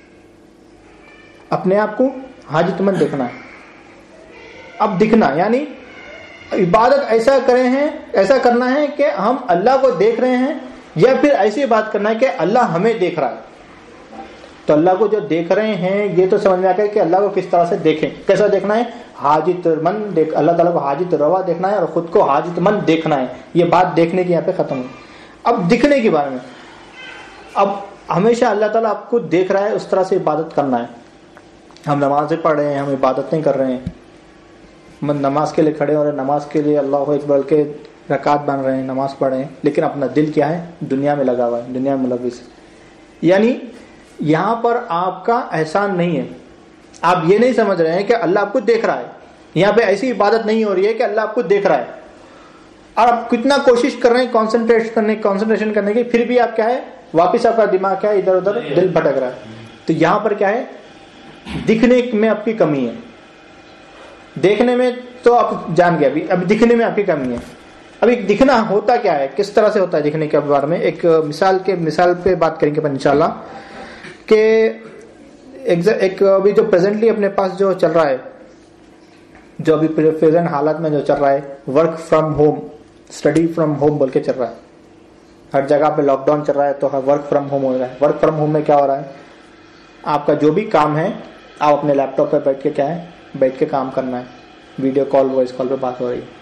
अपने आप को हाजितमंद देखना है। अब दिखना यानी इबादत ऐसा करें हैं, ऐसा करना है कि हम अल्लाह को देख रहे हैं, या फिर ऐसी बात करना है कि अल्लाह हमें देख रहा है। तो अल्लाह को जो देख रहे हैं ये तो समझ में आ गया कि अल्लाह को किस तरह से देखें, कैसा देखना है, हाजितमंद देख, अल्लाह ताला को हाजित रवा देखना है और खुद को हाजितमंद देखना है। ये बात देखने की यहाँ पे खत्म हुई। अब दिखने के बारे में, अब हमेशा अल्लाह ताला आपको देख रहा है, उस तरह से इबादत करना है। हम नमाज पढ़ रहे हैं, हम इबादत नहीं कर रहे हैं, नमाज के लिए खड़े हो रहे हैं, नमाज के लिए अल्लाह अकबर के रकात बन रहे हैं, नमाज पढ़ रहे हैं, लेकिन अपना दिल क्या है दुनिया में लगा हुआ है, दुनिया में मुलव्विस। यानी यहाँ पर आपका एहसान नहीं है, आप ये नहीं समझ रहे हैं कि अल्लाह आपको देख रहा है। यहाँ पे ऐसी इबादत नहीं हो रही है कि अल्लाह आपको देख रहा है और आप कितना कोशिश कर रहे हैं कंसंट्रेशन करने की, फिर भी आप क्या है वापिस आपका दिमाग क्या है इधर उधर दिल भटक रहा है। तो यहाँ पर क्या है दिखने में आपकी कमी है, देखने में तो आप जान गए, अभी दिखने में आपकी कमी है। अभी दिखना होता क्या है, किस तरह से होता है दिखने के बारे में एक मिसाल पे बात करेंगे अपन इंशाल्लाह। कि एक अभी जो प्रेजेंटली अपने पास जो चल रहा है, जो अभी प्रेजेंट हालत में जो चल रहा है, work from home, study from home बोल के चल रहा है। हर जगह पे लॉकडाउन चल रहा है तो वर्क फ्रॉम होम हो रहा है। वर्क फ्रॉम होम में क्या हो रहा है, आपका जो भी काम है आप अपने लैपटॉप पे बैठ के क्या है बैठ के काम करना है, वीडियो कॉल वॉइस कॉल पे बात हो रही है।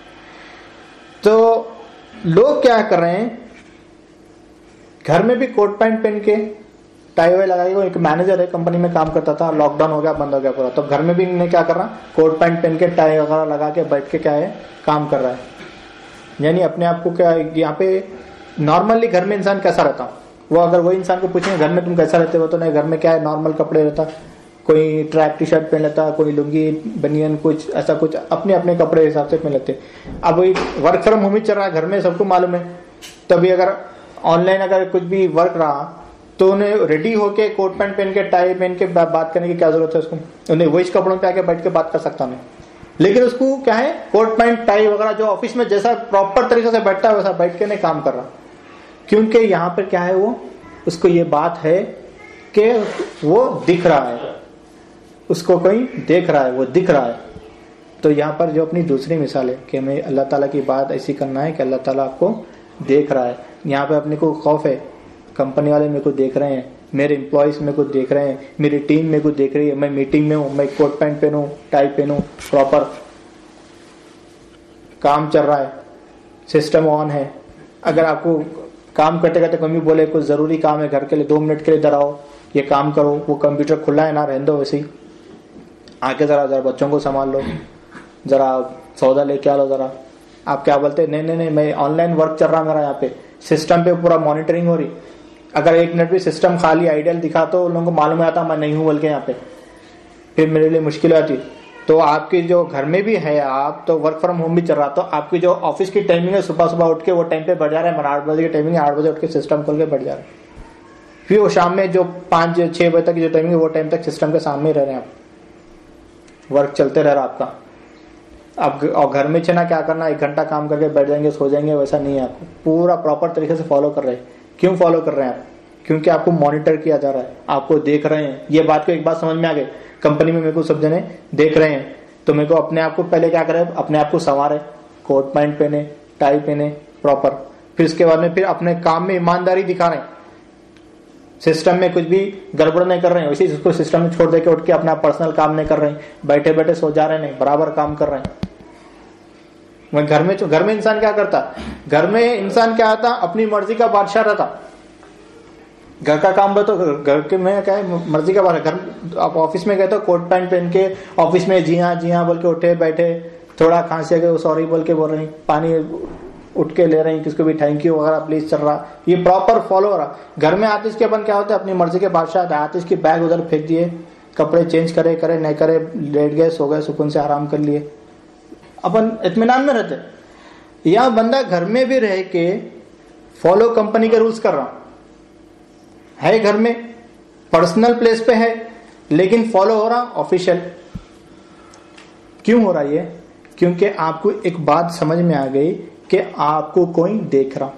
तो लोग क्या कर रहे हैं, घर में भी कोट पैंट पहन के टाई वाई लगा के, एक मैनेजर है कंपनी में काम करता था, लॉकडाउन हो गया बंद हो गया पूरा, तो घर में भी इन्हें क्या कर रहा, कोट पैंट पहन के टाई वगैरह लगा के बैठ के क्या है काम कर रहा है। यानी अपने आप को क्या यहाँ पे नॉर्मली घर में इंसान कैसा रहता, वो अगर वही इंसान को पूछेंगे घर में तुम कैसा रहते हो, तो नहीं, घर में क्या है नॉर्मल कपड़े रहता, कोई ट्रैक टी शर्ट पहन लेता, कोई लुंगी बनियन कुछ ऐसा कुछ अपने अपने कपड़े हिसाब से पहन लेते। अब वही वर्क फ्रॉम होम ही चल रहा है घर में, सबको मालूम है। तभी अगर ऑनलाइन अगर कुछ भी वर्क रहा तो उन्हें रेडी होके कोट पैंट पहन के टाई पहन के बात करने की क्या जरूरत है उसको, उन्हें वही कपड़ों पे आके बैठ के बात कर सकता नहीं। लेकिन उसको क्या है कोट पैंट टाई वगैरह जो ऑफिस में जैसा प्रॉपर तरीके से बैठता है वैसा बैठ के नहीं काम कर रहा, क्योंकि यहाँ पर क्या है वो उसको ये बात है कि वो दिख रहा है, उसको कोई देख रहा है, वो दिख रहा है। तो यहाँ पर जो अपनी दूसरी मिसाल है कि हमें अल्लाह ताला की बात ऐसी करना है कि अल्लाह ताला आपको देख रहा है। यहाँ पे अपने को खौफ है, कंपनी वाले मेरे को देख रहे हैं, मेरे एम्प्लॉयज मेरे को देख रहे हैं, मेरी टीम मेरे को देख रही है, मैं मीटिंग में हूँ, मैं कोट पैंट पहनूं, टाई पहनूं, प्रॉपर کام چل رہا ہے, سسٹم آن ہے, اگر آپ کو کام کرتے کرتے کوئی بھی بولے کوئی ضروری کام ہے گھر کے لیے 2 منٹ کے لیے ادھر آؤ یہ کام کرو, وہ کمپیوٹر کھلا ہے نا رہنے دو ویسے ہی, آ کے ذرا بچوں کو سنبھال لو, ذرا سودا لے کے آ لو, ذرا آپ کیا بولتے نہیں میں آن لائن ورک چل رہا میرا یہاں پہ, سسٹم پہ پورا مانیٹرنگ ہو رہی, اگر 1 منٹ بھی سسٹم خالی آئیڈل دکھا تو ان لوگوں کو معلوم آتا میں نہیں ہوں بول کے یہاں پہ, پھر میرے لیے مشکل آتی. تو آپ کی جو گھر میں بھی ہے آپ تو ورک فرام ہوم بھی چل رہا, تو آپ کی جو آفس کی ٹائمنگ ہے صبح اٹھ کے وہ ٹائم پہ بڑھ جا رہا ہے, ہمارا 8 بجے کی ٹائمنگ ہے 8 بجے اٹھ کے سسٹم کھول کے بڑھ جا رہا ہے, پھر وہ شام میں جو 5-6 بجے تک جو ٹائمنگ ہے وہ ٹائم تک سسٹم کے سامنے ہی رہ رہے ہیں آپ, ورک چلتے رہ رہا آپ کا. اب اور گھر میں چھنا کیا کرنا 1 گھنٹہ کام کر کے بیٹھ جائیں گے سو جائیں گے, ویسا نہیں ہے, آپ کو پورا پراپر طریقے سے فالو کر رہے ہیں. کیوں فالو کر رہے ہیں آپ؟ کیونکہ آپ کو مانیٹر کیا جا رہا ہے, آپ کو دیکھ رہے ہیں. یہ بات کو ایک بات سمجھ میں آ گئی, کمپنی میں میرے کو سب جنے دیکھ رہے ہیں تو میرے کو اپنے آپ کو پہلے کیا کرے, اپنے آپ کو سنوارے, کوٹ پینٹ پہنے, ٹائی پہنے پراپر, پھر اس کے بعد میں پھر اپنے کام میں ایمانداری دکھا رہے ہیں, سسٹم میں کچھ بھی گڑبڑ نہیں کر رہے ہیں, اسی کو سسٹم میں چھوڑ دے کے اٹھ کے اپنا پرسنل کام نہیں کر رہے ہیں, بیٹھے بیٹھے سو جا رہے ہیں, نہیں برابر کام کر رہے ہیں. گھر میں انسان کیا کرتا, گھر میں انسان کیا آتا اپنی مرضی کا بادشاہ رہتا. گھر کا کام تو گھر کے میں کیا ہے مرضی کا بادشاہ, گھر آپ آفس میں گئے تو کوٹ پینٹ پہن کے آفس میں جی ہاں بول کے اٹھے بیٹھے, تھوڑا کھانسی کے سوری بول کے بول رہے ہیں, پانی اٹھ کے لے رہے ہیں, کس کو بھی تھینک یو وغیرہ پلیز چل رہا, یہ پراپر فالو ہو رہا. گھر میں آتے اس کے اپن کیا ہوتا ہے اپنی مرضی کے بادشاہ آتے, اس کی بیگ ادھر پھینک دیے, کپڑے چینج کرے نہیں کرے, لیٹ گئے سو گئے سکون سے آرام کر لیے, اپن اطمینان میں رہتے. یا بندہ گھر میں بھی رہ کے فالو کمپنی کے رولز کر رہا ہے, گھر میں پرسنل پلیس پہ ہے لیکن فالو ہو رہا آفیشیل. کیوں ہو رہا یہ؟ کیونکہ آپ کو ایک بات سمجھ میں آ گئی کہ آپ کو کوئی دیکھ رہا,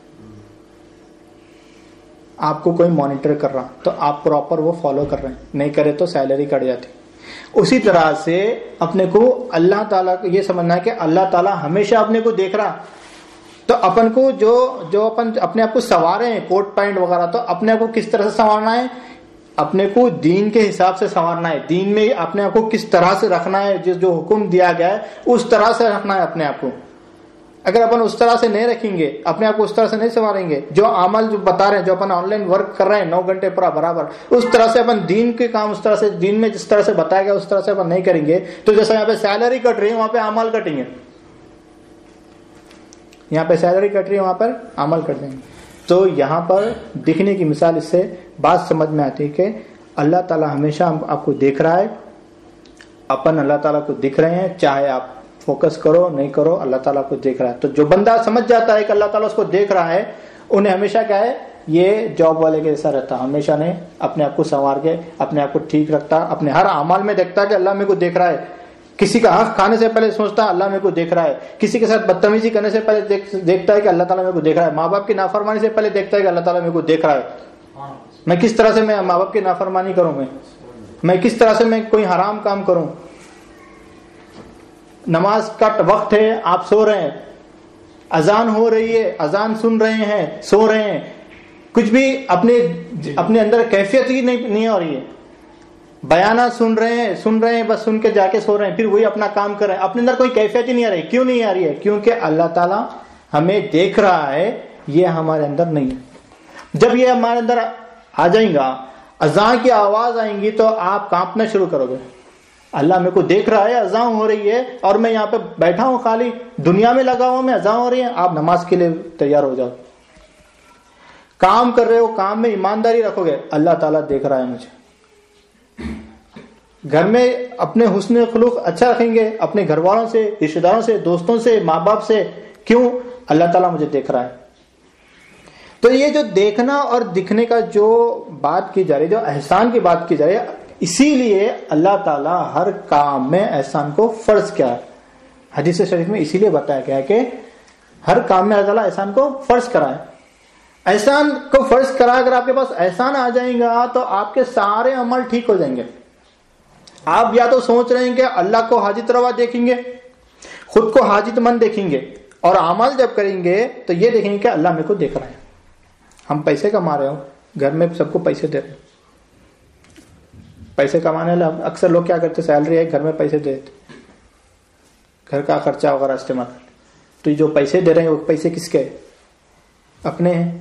آپ کو کوئی مانیٹر کر رہا, تو آپ پراپر وہ فالو کر رہے ہیں, نہیں کرے تو سیلری کٹ جاتی. اسی طرح سے اپنے کو اللہ تعالیٰ کو یہ سمجھنا ہے کہ اللہ تعالیٰ ہمیشہ اپنے کو دیکھ رہا, تو اپن کو جو اپن اپنے آپ کو سنوارے ہیں کوٹ پینٹ وغیرہ, تو اپنے آپ کو کس طرح سے سنوارنا ہے, اپنے کو دین کے حساب سے سنوارنا ہے. دین میں اپنے آپ کو کس طرح سے رکھنا ہے, جو حکم دیا گیا ہے اس طرح سے رکھنا ہے اپنے آپ کو. اگر اپن اس طرح سے نہیں رکھیں گے, اپنے آپ کو اس طرح سے نہیں سنواریں گے, جو عمل جو بتا رہے ہیں, جو اپن آن لائن ورک کر رہے ہیں 9 گھنٹے پورا برابر, اس طرح سے اپن دین کے کام اس طرح سے دین میں جس طرح سے بتایا گیا اس طرح سے اپن نہیں کریں گے, تو جیسا یہاں پہ سیلری کٹ رہی ہے وہاں پہ عمل کٹیں گے, یہاں پہ سیلری کٹ رہی ہے وہاں پر عمل کٹ دیں گے. تو یہاں پر دکھنے کی مثال اس سے بات سمجھ میں آتی ہے کہ اللہ تعالیٰ ہمیشہ آپ کو دیکھ رہا ہے, اپن اللہ تعالیٰ کو دکھ رہے ہیں, چاہے آپ فوکس کرو نہیں کرو اللہ تعالیٰ کو دیکھ رہا ہے. تو جو بندہ سمجھ جاتا ہے کہ اللہ تعالیٰ اس کو دیکھ رہا ہے, انہیں ہمیشہ کیا ہے یہ جاب والے کے جیسا رہتا, ہمیشہ نے اپنے آپ کو سنوار کے اپنے آپ کو ٹھیک رکھتا, اپنے ہر اعمال میں دیکھتا کہ اللہ میرے کو دیکھ رہا ہے. کسی کا حق کھانے سے پہلے سوچتا اللہ میرے کو دیکھ رہا ہے, کسی کے ساتھ بدتمیزی کرنے سے پہلے دیکھتا ہے کہ اللہ تعالیٰ میرے کو دیکھ رہا ہے, ماں باپ کی نافرمانی سے پہلے دیکھتا ہے کہ اللہ تعالیٰ میرے کو دیکھ رہا ہے, میں کس طرح سے میں ماں باپ کی نافرمانی کروں, میں کس طرح سے میں کوئی حرام کام کروں. نماز کا وقت ہے آپ سو رہے ہیں, اذان ہو رہی ہے اذان سن رہے ہیں سو رہے ہیں, کچھ بھی اپنے اندر کیفیت ہی نہیں ہو رہی ہے, بیانات سن رہے ہیں بس سن کے جا کے سو رہے ہیں, پھر وہی اپنا کام کر رہے ہیں, اپنے اندر کوئی کیفیت ہی نہیں آ رہی. کیوں نہیں آ رہی ہے؟ کیونکہ اللہ تعالیٰ ہمیں دیکھ رہا ہے, یہ ہمارے اندر نہیں ہے. جب یہ ہمارے اندر آ جائیں گا, اذان کی آواز آئیں گی تو آپ کانپنا شروع کرو گے, اللہ میرے کو دیکھ رہا ہے, اذان ہو رہی ہے اور میں یہاں پہ بیٹھا ہوں خالی دنیا میں لگا ہوں, میں اذان ہو رہی ہے, آپ نماز کے لیے تیار ہو جاؤ. کام کر رہے ہو, کام میں ایمانداری رکھو گے, اللہ تعالیٰ دیکھ رہا ہے مجھے. گھر میں اپنے حسن خلق اچھا رکھیں گے, اپنے گھر والوں سے, رشتے داروں سے, دوستوں سے, ماں باپ سے, کیوں؟ اللہ تعالیٰ مجھے دیکھ رہا ہے. تو یہ جو دیکھنا اور دکھنے کا جو بات کی جا رہی ہے, جو احسان کی بات کی جا رہی ہے, اسی لیے اللہ تعالیٰ ہر کام میں احسان کو فرض کیا ہے. حدیث شریف میں اسی لیے بتایا گیا ہے کہ ہر کام میں اللہ تعالیٰ احسان کو فرض کرا ہے. احسان کو فرض کرا, اگر آپ کے پاس احسان آ جائیں گا تو آپ کے سارے عمل ٹھیک ہو جائیں گے. آپ یا تو سوچ رہے ہیں کہ اللہ کو حاجت روا دیکھیں گے, خود کو حاجت مند دیکھیں گے, اور عمل جب کریں گے تو یہ دیکھیں گے کہ اللہ میرے کو دیکھ رہا ہے. ہم پیسے کما رہے ہوں, گھر میں سب کو پیسے دے رہے ہیں, پیسے کمانے والے اکثر لوگ کیا کرتے, سیلری ہے گھر میں پیسے دے دیتے, گھر کا خرچہ وغیرہ استعمال کرتے. تو جو پیسے دے رہے ہیں وہ پیسے کس کے؟ اپنے ہیں،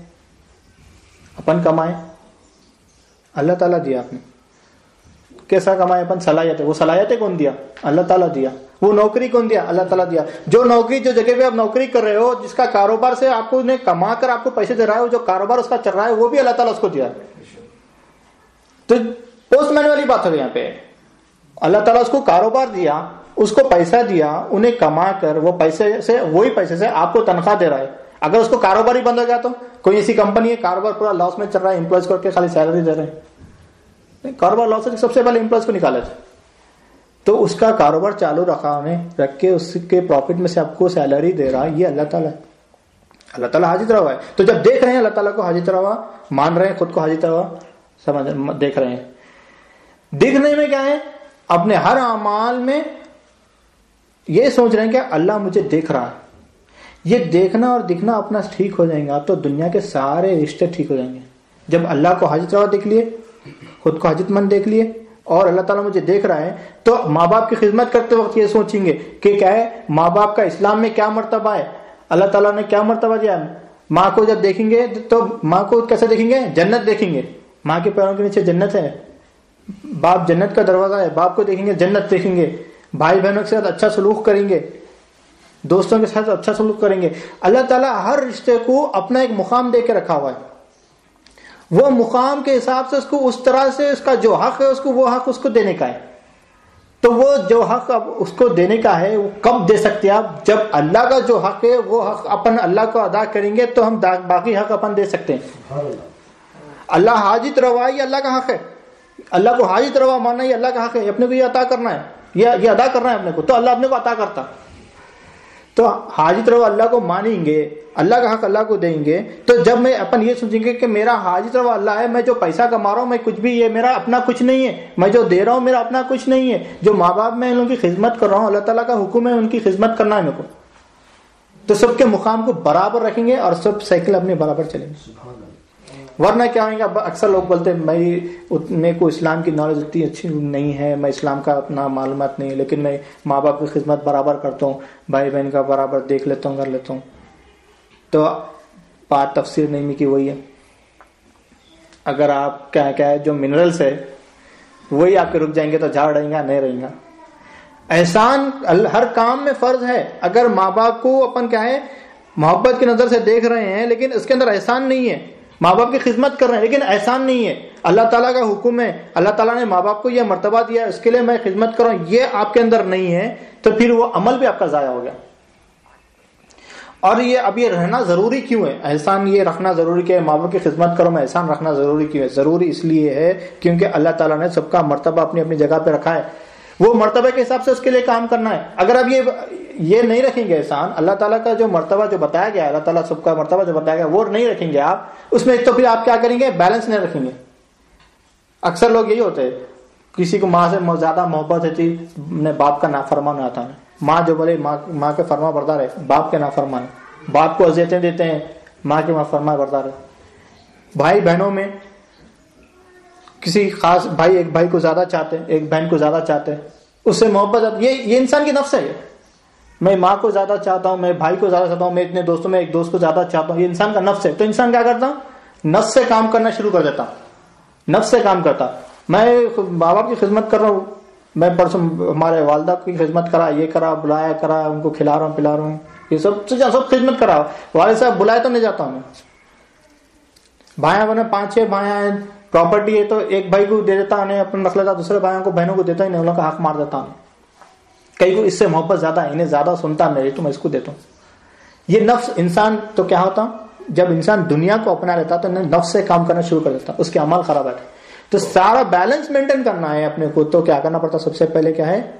اپن کمائے، اللہ تعالیٰ دیا آپ نے. کیسا کمائے اپن؟ صلاحیت. وہ صلاحیتیں کون دیا؟ اللہ تعالیٰ دیا. وہ نوکری کون دیا؟ اللہ تعالیٰ دیا. جو نوکری، جو جگہ پہ آپ نوکری کر رہے ہو، جس کا کاروبار سے آپ کو کما کر آپ کو پیسے دے رہا ہے، جو کاروبار اس کا چل رہا ہے، وہ بھی اللہ تعالیٰ اس کو دیا. تو پوسٹ مین والی بات ہو یہاں پہ. اللہ تعالیٰ اس کو کاروبار دیا، اس کو پیسہ دیا، انہیں کما کر وہ پیسے سے، وہی پیسے سے آپ کو تنخواہ دے رہا ہے. اگر اس کو کاروبار ہی بند ہو گیا تو کوئی ایسی کمپنی ہے کاروبار پورا لاس میں چل رہا ہے، امپلائز کر کے خالی سیلری دے رہے ہیں، کاروبار لاس سے سب سے پہلے امپلائز کو نکالا تھا. تو اس کا کاروبار چالو رکھا انہیں، رکھ کے اس کے پروفٹ میں سے آپ کو سیلری دے رہا ہے، یہ اللہ تعالیٰ ہے. اللہ تعالیٰ حاجت روا ہے. تو جب دیکھ رہے ہیں اللہ تعالیٰ کو حاجت روا، مان رہے ہیں خود کو حاجت روا، سمجھ دیکھ رہے ہیں. دیکھنے میں کیا ہے؟ اپنے ہر اعمال میں یہ سوچ رہے ہیں کہ اللہ مجھے دیکھ رہا ہے. یہ دیکھنا اور دکھنا اپنا ٹھیک ہو جائیں گا تو دنیا کے سارے رشتے ٹھیک ہو جائیں گے. جب اللہ کو حاجت روا دیکھ لیے، خود کو حاجت مند دیکھ لیے، اور اللہ تعالیٰ مجھے دیکھ رہا ہے، تو ماں باپ کی خدمت کرتے وقت یہ سوچیں گے کہ کیا ہے ماں باپ کا اسلام میں کیا مرتبہ ہے، اللہ تعالیٰ نے کیا مرتبہ دیا. ماں کو جب دیکھیں گے تو ماں کو کیسے دیکھیں گے؟ جنت دیکھیں گے. ماں کے پیروں کے نیچے جنت ہے، باپ جنت کا دروازہ ہے، باپ کو دیکھیں گے جنت دیکھیں گے. بھائی بہنوں کے ساتھ اچھا سلوک کریں گے، دوستوں کے ساتھ اچھا سلوک کریں گے. اللہ تعالیٰ ہر رشتے کو اپنا ایک مقام دے کے رکھا ہوا ہے. وہ مقام کے حساب سے اس کو اس طرح سے اس کا جو حق ہے اس کو وہ حق اس کو دینے کا ہے. تو وہ جو حق اب اس کو دینے کا ہے وہ کب دے سکتے ہیں آپ؟ جب اللہ کا جو حق ہے وہ حق اپن اللہ کو ادا کریں گے تو ہم باقی حق اپن دے سکتے ہیں. اللہ حاجت روا یہ اللہ کا حق ہے. اللہ کو حاجت روا ماننا یہ اللہ کا حق ہے. اپنے کو یہ عطا کرنا ہے، یہ ادا کرنا ہے اپنے کو، تو اللہ اپنے کو عطا کرتا. تو حاجت روا اللہ کو مانیں گے، اللہ کا حق اللہ کو دیں گے. تو جب میں اپن یہ سوچیں گے کہ میرا حاجت روا اللہ ہے، میں جو پیسہ کما رہا ہوں میں کچھ بھی، یہ میرا اپنا کچھ نہیں ہے، میں جو دے رہا ہوں میرا اپنا کچھ نہیں ہے. جو ماں باپ میں ان لوگوں کی خدمت کر رہا ہوں، اللہ تعالیٰ کا حکم ہے ان کی خدمت کرنا ہے میرے کو. تو سب کے مقام کو برابر رکھیں گے اور سب سائیکل اپنے برابر چلیں گے. ورنہ کیا ہوگا؟ اکثر لوگ بولتے ہیں میرے کو اسلام کی نالج اتنی اچھی نہیں ہے، میں اسلام کا اپنا معلومات نہیں ہے، لیکن میں ماں باپ کی خدمت برابر کرتا ہوں، بھائی بہن کا برابر دیکھ لیتا ہوں، کر لیتا ہوں. تو بات تفسیر نہیں کی وہی ہے. اگر آپ کیا ہے جو منرلس ہے وہی آپ کے رک جائیں گے تو جھاڑ رہیں گا نہیں رہیں گا. احسان ہر کام میں فرض ہے. اگر ماں باپ کو اپن کیا ہے محبت کی نظر سے دیکھ رہے ہیں لیکن اس کے اندر احسان نہیں ہے، ماں باپ کی خدمت کر رہے ہیں لیکن احسان نہیں ہے، اللہ تعالیٰ کا حکم ہے، اللہ تعالیٰ نے ماں باپ کو یہ مرتبہ دیا ہے اس کے لیے میں خدمت کر رہا ہوں، یہ آپ کے اندر نہیں ہے، تو پھر وہ عمل بھی آپ کا ضائع ہو گیا. اور یہ اب یہ رہنا ضروری کیوں ہے؟ احسان یہ رکھنا ضروری کہ ماں باپ کی خدمت کرو، میں احسان رکھنا ضروری کیوں ہے؟ ضروری اس لیے ہے کیونکہ اللہ تعالیٰ نے سب کا مرتبہ اپنی اپنی جگہ پہ رکھا ہے. وہ مرتبہ کے حساب سے اس کے لیے کام کرنا ہے. اگر آپ یہ نہیں رکھیں گے احسان، اللہ تعالیٰ کا جو مرتبہ جو بتایا گیا، اللہ تعالیٰ سب کا مرتبہ جو بتایا گیا وہ نہیں رکھیں گے آپ اس میں، تو پھر آپ کیا کریں گے؟ بیلنس نہیں رکھیں گے. اکثر لوگ یہی ہوتے ہیں، کسی کو ماں سے زیادہ محبت ہوتی ہے، باپ کا نافرمان آتا ہے. ماں جو بولے ماں کے فرما بردار ہے، باپ کے نافرمان. باپ کو اذیتیں دیتے ہیں، ماں کے فرما بردار ہے. بھائی بہنوں میں کسی خاص بھائی ایک بھائی کو زیادہ چاہتے ہیں، ایک بہن کو زیادہ چاہتے ہیں، اس سے محبت، یہ انسان کی نفس ہے. میں ماں کو زیادہ چاہتا ہوں، میں بھائی کو زیادہ چاہتا ہوں، میں اتنے دوستوں میں ایک دوست کو زیادہ چاہتا ہوں، یہ انسان کا نفس ہے. تو انسان کیا کرتا ہوں؟ نفس سے کام کرنا شروع کر دیتا. نفس سے کام کرتا. میں ماں باپ کی خدمت کر رہا ہوں، میں پرسوں ہمارے والدہ کی خدمت کرا، یہ کرا، بلایا کرا، ان کو کھلا رہا ہوں پلا رہا ہوں، یہ سب خدمت کرا. والد صاحب بلائے تو نہیں جاتا ہوں میں. بھائیاں بنے 5-6 بھائیاں ہیں، پراپرٹی ہے تو ایک بھائی کو دے دیتا انہیں، اپنا رکھ لیتا، دوسرے بھائیوں کو بہنوں کو دیتا ہی نہیں، ان لوگوں کا حق مار دیتا ہوں. کئی کو اس سے محبت زیادہ ہے، انہیں زیادہ سنتا میری تو میں اس کو دیتا ہوں. یہ نفس انسان تو کیا ہوتا، جب انسان دنیا کو اپنا لیتا تو نفس سے کام کرنا شروع کر دیتا، اس کے عمل خراب ہے. تو سارا بیلنس مینٹین کرنا ہے اپنے کو، تو کیا کرنا پڑتا؟ سب سے پہلے کیا ہے؟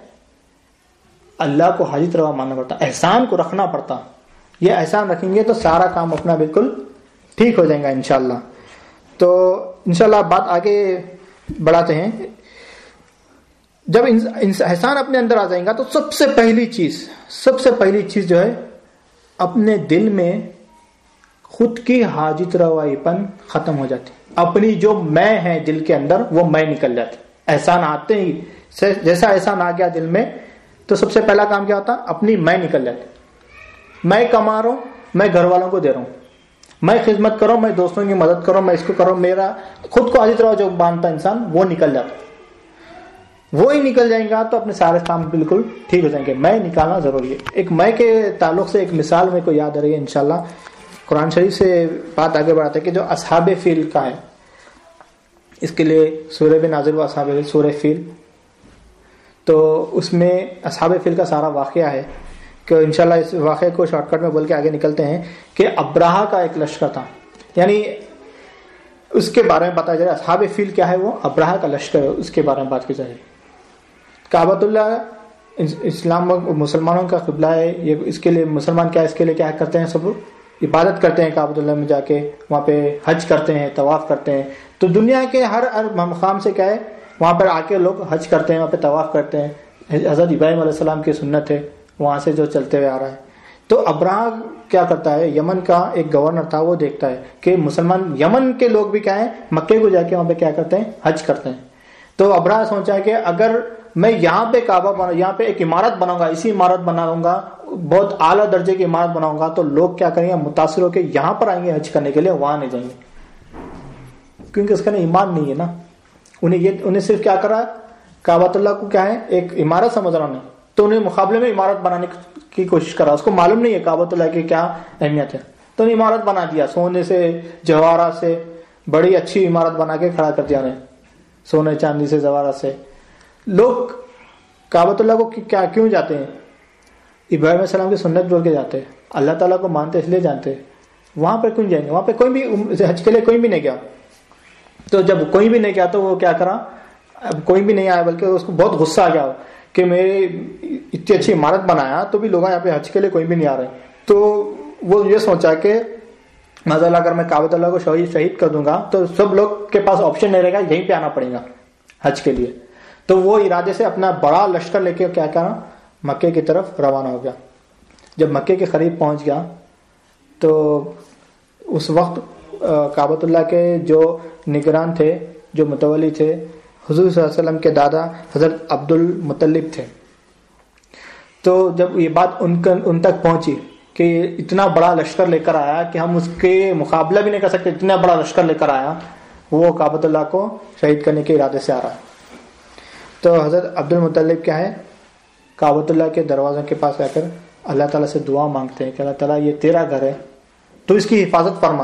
اللہ کو حاجت روا ماننا پڑتا، احسان کو رکھنا پڑتا. یہ احسان رکھیں گے تو سارا کام اپنا بالکل ٹھیک ہو جائے گا انشاءاللہ. تو انشاءاللہ بات آگے بڑھاتے ہیں. جب احسان اپنے اندر آ جائے گا تو سب سے پہلی چیز جو ہے اپنے دل میں خود کی حاجت روائی پن ختم ہو جاتی. اپنی جو میں ہے دل کے اندر وہ میں نکل جاتی. احسان آتے ہی جیسا احسان آ گیا دل میں تو سب سے پہلا کام کیا ہوتا؟ اپنی میں نکل جاتی. میں کما رہا ہوں، میں گھر والوں کو دے رہا ہوں، میں خدمت کروں، میں دوستوں کی مدد کروں، میں اس کو کروں، میرا خود کو عزیز طرح جو باندھتا انسان وہ نکل جاتا، وہی نکل جائیں گا تو اپنے سارے کام بالکل ٹھیک ہو جائیں گے. میں نکالنا ضروری ہے. ایک میں کے تعلق سے ایک مثال میرے کو یاد آ رہی ہے انشاءاللہ. قرآن شریف سے بات آگے بڑھاتے ہیں کہ جو اصحاب فیل کا ہے، اس کے لیے سورہ بھی نازل ہوا، اصحاب فیل، سورہ فیل. تو اس میں اصحاب فیل کا سارا واقعہ ہے کہ انشاءاللہ اس واقعے کو شارٹ کٹ میں بول کے آگے نکلتے ہیں کہ ابراہا کا ایک لشکر تھا، یعنی اس کے بارے میں بتایا جا رہا ہے. اصحاب فیل کیا ہے؟ وہ ابراہا کا لشکر ہے، اس کے بارے میں بات کی جا رہی ہے. کعبۃ اللہ اسلام مسلمانوں کا قبلہ ہے. یہ اس کے لیے مسلمان کیا اس کے لیے کیا کرتے ہیں؟ سب عبادت کرتے ہیں کعبۃ اللہ میں جا کے، وہاں پہ حج کرتے ہیں، طواف کرتے ہیں. تو دنیا کے ہر مقام سے کیا ہے وہاں پر آ کے لوگ حج کرتے ہیں، وہاں پہ طواف کرتے ہیں. حضرت ابراہیم علیہ السلام کی سنت ہے وہاں سے جو چلتے ہوئے آ رہا ہے. تو ابراہ کیا کرتا ہے؟ یمن کا ایک گورنر تھا، وہ دیکھتا ہے کہ مسلمان یمن کے لوگ بھی کیا ہیں مکے کو جا کے وہاں پہ کیا کرتے ہیں؟ حج کرتے ہیں. تو ابراہ سوچا کہ اگر میں یہاں پہ کعبہ بنا، یہاں پہ ایک عمارت بناؤں گا، اسی عمارت بناؤں گا، بہت اعلیٰ درجے کی عمارت بناؤں گا، تو لوگ کیا کریں گے؟ متاثر ہو کے یہاں پر آئیں گے حج کرنے کے لیے، وہاں نہیں جائیں گے، کیونکہ اس کا ایمان نہیں ہے نا. انہیں صرف کیا کرا؟ کعبۃ اللہ کو کیا ہے ایک عمارت سمجھ رہا انہیں، تو انہیں مقابلے میں عمارت بنانے کی کوشش کرا. اس کو معلوم نہیں ہے کعبۃ اللہ کی کیا اہمیت ہے، تو انہیں عمارت بنا دیا، سونے سے جواہرات سے بڑی اچھی عمارت بنا کے کھڑا کر دیا انہیں، سونے چاندی سے جواہرات سے. لوگ کعبۃ اللہ کو کیا کیوں جاتے ہیں؟ ابراہیم علیہ السلام کی سنت بول کے جاتے ہیں، اللہ تعالیٰ کو مانتے اس لیے جانتے ہیں. وہاں پہ کیوں جائیں گے؟ وہاں پہ کوئی بھی حج کے لیے کوئی بھی نہیں گیا. تو جب کوئی بھی نہیں گیا تو وہ کیا کرا؟ اب کوئی بھی نہیں آیا، بلکہ اس کو بہت غصہ آ گیا کہ میں اتنی اچھی عمارت بنایا تو بھی لوگ یہاں پہ حج کے لیے کوئی بھی نہیں آ رہے. تو وہ یہ سوچا کہ ماذا اللہ اگر میں کعبۃ اللہ کو شہید کر دوں گا تو سب لوگ کے پاس آپشن نہیں رہے گا، یہیں پہ آنا پڑے گا حج کے لیے. تو وہ ارادے سے اپنا بڑا لشکر لے کے کیا کرا؟ مکے کی طرف روانہ ہو گیا. جب مکے کے قریب پہنچ گیا تو اس وقت کعبۃ اللہ کے جو نگران تھے، جو متولی تھے، حضور صلی اللہ علیہ وسلم کے دادا حضرت عبد المطلب تھے. تو جب یہ بات ان تک پہنچی کہ اتنا بڑا لشکر لے کر آیا کہ ہم اس کے مقابلہ بھی نہیں کر سکتے، اتنا بڑا لشکر لے کر آیا، وہ کعبۃ اللہ کو شہید کرنے کے ارادے سے آ رہا ہے. تو حضرت عبد المطلب کیا ہے؟ کعبۃ اللہ کے دروازوں کے پاس آ کر اللہ تعالیٰ سے دعا مانگتے ہیں کہ اللہ تعالیٰ یہ تیرا گھر ہے تو اس کی حفاظت فرما،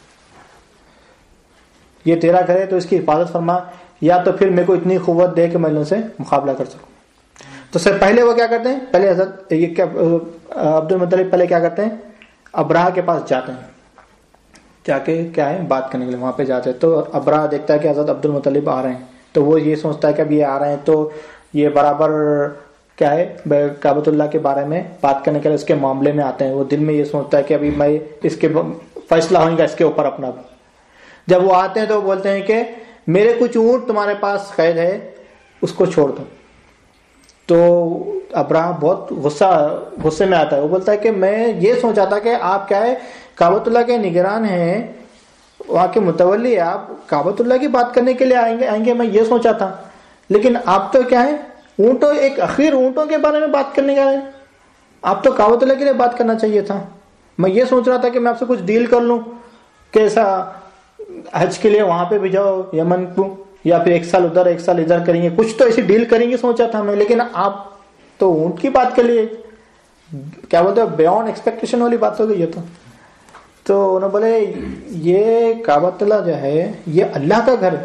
یہ تیرا گھر ہے تو اس کی حفاظت فرما، یا تو پھر میرے کو اتنی قوت دے کہ میں ان سے مقابلہ کر سکوں. تو سر پہلے وہ کیا کرتے ہیں؟ پہلے حضرت عبد المطلب پہلے کیا کرتے ہیں؟ ابراہ کے پاس جاتے ہیں، جا کے کیا ہے بات کرنے کے لیے وہاں پہ جاتے ہیں. تو ابراہ دیکھتا ہے کہ حضرت عبد المطلب آ رہے ہیں، تو وہ یہ سوچتا ہے کہ اب یہ آ رہے ہیں تو یہ برابر کیا ہے کعبۃ اللہ کے بارے میں بات کرنے کے لیے اس کے معاملے میں آتے ہیں. وہ دل میں یہ سوچتا ہے کہ ابھی میں اس کے فیصلہ ہوئیں گا اس کے اوپر اپنا. جب وہ آتے ہیں تو بولتے ہیں کہ میرے کچھ اونٹ تمہارے پاس قید ہے، اس کو چھوڑ دو. تو ابراہ بہت غصے میں آتا ہے. وہ بولتا ہے کہ میں یہ سوچا تھا کہ آپ کیا ہے کعبۃ اللہ کے نگران ہیں، وہاں کے متولی ہے، آپ کعبۃ اللہ کی بات کرنے کے لیے آئیں گے میں یہ سوچا تھا، لیکن آپ تو کیا ہے اونٹوں، ایک اخیر اونٹوں کے بارے میں بات کرنے کا ہے. آپ تو کعبۃ اللہ کے لیے بات کرنا چاہیے تھا. میں یہ سوچ رہا تھا کہ میں آپ سے کچھ ڈیل کر لوں کہ ایسا حج کے لیے وہاں پہ بھی جاؤ یمن کو، یا پھر ایک سال ادھر ایک سال ادھر کریں گے، کچھ تو ایسی ڈیل کریں گے سوچا تھا میں، لیکن آپ تو اونٹ کی بات کر لیے، کیا بولتے ہیں بیونڈ ایکسپیکٹیشن والی بات ہو گئی. تو انہوں نے بولے یہ کعبۃ اللہ جو ہے یہ اللہ کا گھر ہے،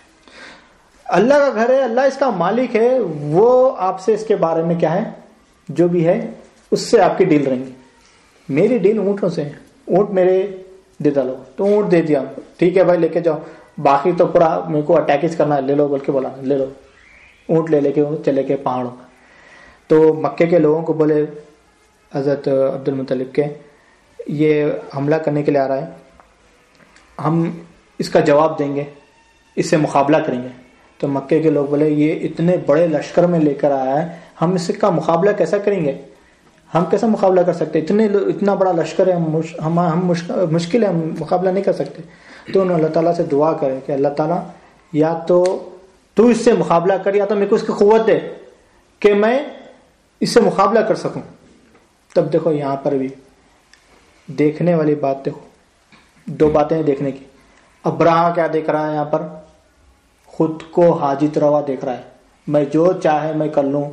اللہ کا گھر ہے، اللہ اس کا مالک ہے، وہ آپ سے اس کے بارے میں کیا ہے جو بھی ہے اس سے آپ کی ڈیل رہیں گی. میری ڈیل اونٹوں سے ہے، اونٹ میرے دے ڈالو. تو اونٹ دے دیا، ٹھیک ہے بھائی لے کے جاؤ، باقی تو پورا میرے کو اٹیکس کرنا ہے، لے لو بول کے بولا لے لو. اونٹ لے کے چلے گئے پہاڑوں. تو مکے کے لوگوں کو بولے حضرت عبد المطلب کے یہ حملہ کرنے کے لیے آ رہا ہے، ہم اس کا جواب دیں گے، اس سے مقابلہ کریں گے. تو مکے کے لوگ بولے یہ اتنے بڑے لشکر میں لے کر آیا ہے، ہم اس کا مقابلہ کیسا کریں گے؟ ہم کیسا مقابلہ کر سکتے؟ اتنا بڑا لشکر ہے، ہم مشکل ہے، ہم مقابلہ نہیں کر سکتے. تو انہوں نے اللہ تعالیٰ سے دعا کرے کہ اللہ تعالیٰ یا تو اس سے مقابلہ کر، یا تو میرے کو اس کی قوت دے کہ میں اس سے مقابلہ کر سکوں. تب دیکھو یہاں پر بھی دیکھنے والی بات دیکھو، دو باتیں دیکھنے کی. ابراہ کیا دیکھ رہا ہے یہاں پر؟ خود کو حاجت روا دیکھ رہا ہے. میں جو چاہے میں کر لوں،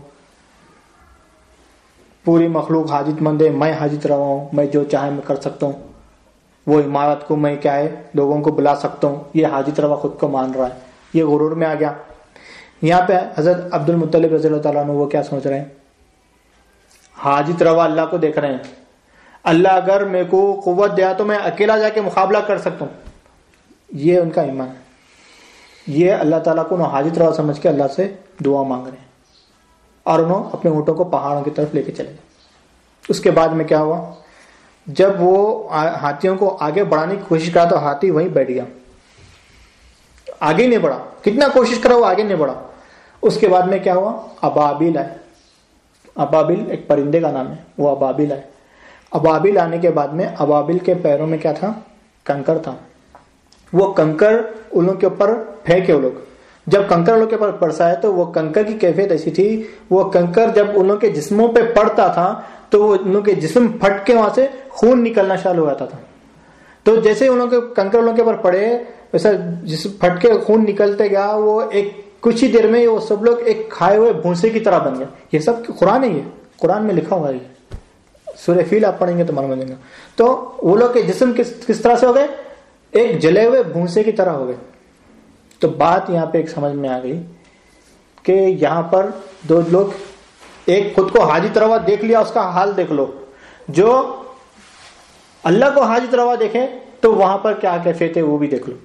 پوری مخلوق حاجت مند ہے، میں حاجت روا ہوں، میں جو چاہے میں کر سکتا ہوں، وہ عمارت کو میں کیا ہے لوگوں کو بلا سکتا ہوں. یہ حاجت روا خود کو مان رہا ہے، یہ غرور میں آ گیا. یہاں پہ حضرت عبد المطلب رضی اللہ تعالیٰ عنہ وہ کیا سوچ رہے ہیں؟ حاجت روا اللہ کو دیکھ رہے ہیں. اللہ اگر میرے کو قوت دیا تو میں اکیلا جا کے مقابلہ کر سکتا ہوں. یہ ان کا ایمان ہے. یہ اللہ تعالیٰ کو حاجت روا سمجھ کے اللہ سے دعا مانگ رہے ہیں، اور انہوں اپنے اونٹوں کو پہاڑوں کی طرف لے کے چلے گئے. اس کے بعد میں کیا ہوا؟ جب وہ ہاتھیوں کو آگے بڑھانے کی کوشش کرا تو ہاتھی وہیں بیٹھ گیا، آگے نہیں بڑھا. کتنا کوشش کرا وہ آگے نہیں بڑھا. اس کے بعد میں کیا ہوا؟ ابابیل آئے. ابابیل ایک پرندے کا نام ہے، وہ ابابیل آئے. ابابیل آنے کے بعد میں ابابیل کے پیروں میں کیا تھا؟ کنکر تھا. وہ کنکر ان لوگوں کے اوپر پھینکے. وہ لوگ جب کنکر ان لوگوں کے اوپر برسائے تو وہ کنکر کی کیفیت ایسی تھی، وہ کنکر جب ان لوگوں کے جسموں پہ پڑتا تھا تو وہ ان لوگوں کے جسم پھٹ کے وہاں سے خون نکلنا شروع ہو جاتا تھا. تو جیسے ان لوگوں کے کنکر ان لوگوں کے اوپر پڑے ویسا جسم پھٹ کے خون نکلتے گیا. وہ ایک کچھ ہی دیر میں وہ سب لوگ ایک کھائے ہوئے بھونسے کی طرح بن گئے. یہ سب قرآن ہے، یہ قرآن میں لکھا ہوا ہے. سورہ فیل آپ پڑھیں گے تو معلوم ہو جائے گا. تو وہ لوگ کے جسم کس طرح سے ہو گئے؟ ایک جلے ہوئے بھونسے کی طرح ہو گئے. تو بات یہاں پہ ایک سمجھ میں آ گئی کہ یہاں پر دو لوگ، ایک خود کو حاجت روا دیکھ لیا، اس کا حال دیکھ لو. جو اللہ کو حاجت روا دیکھے تو وہاں پر کیا کیفیت ہے وہ بھی دیکھ لو.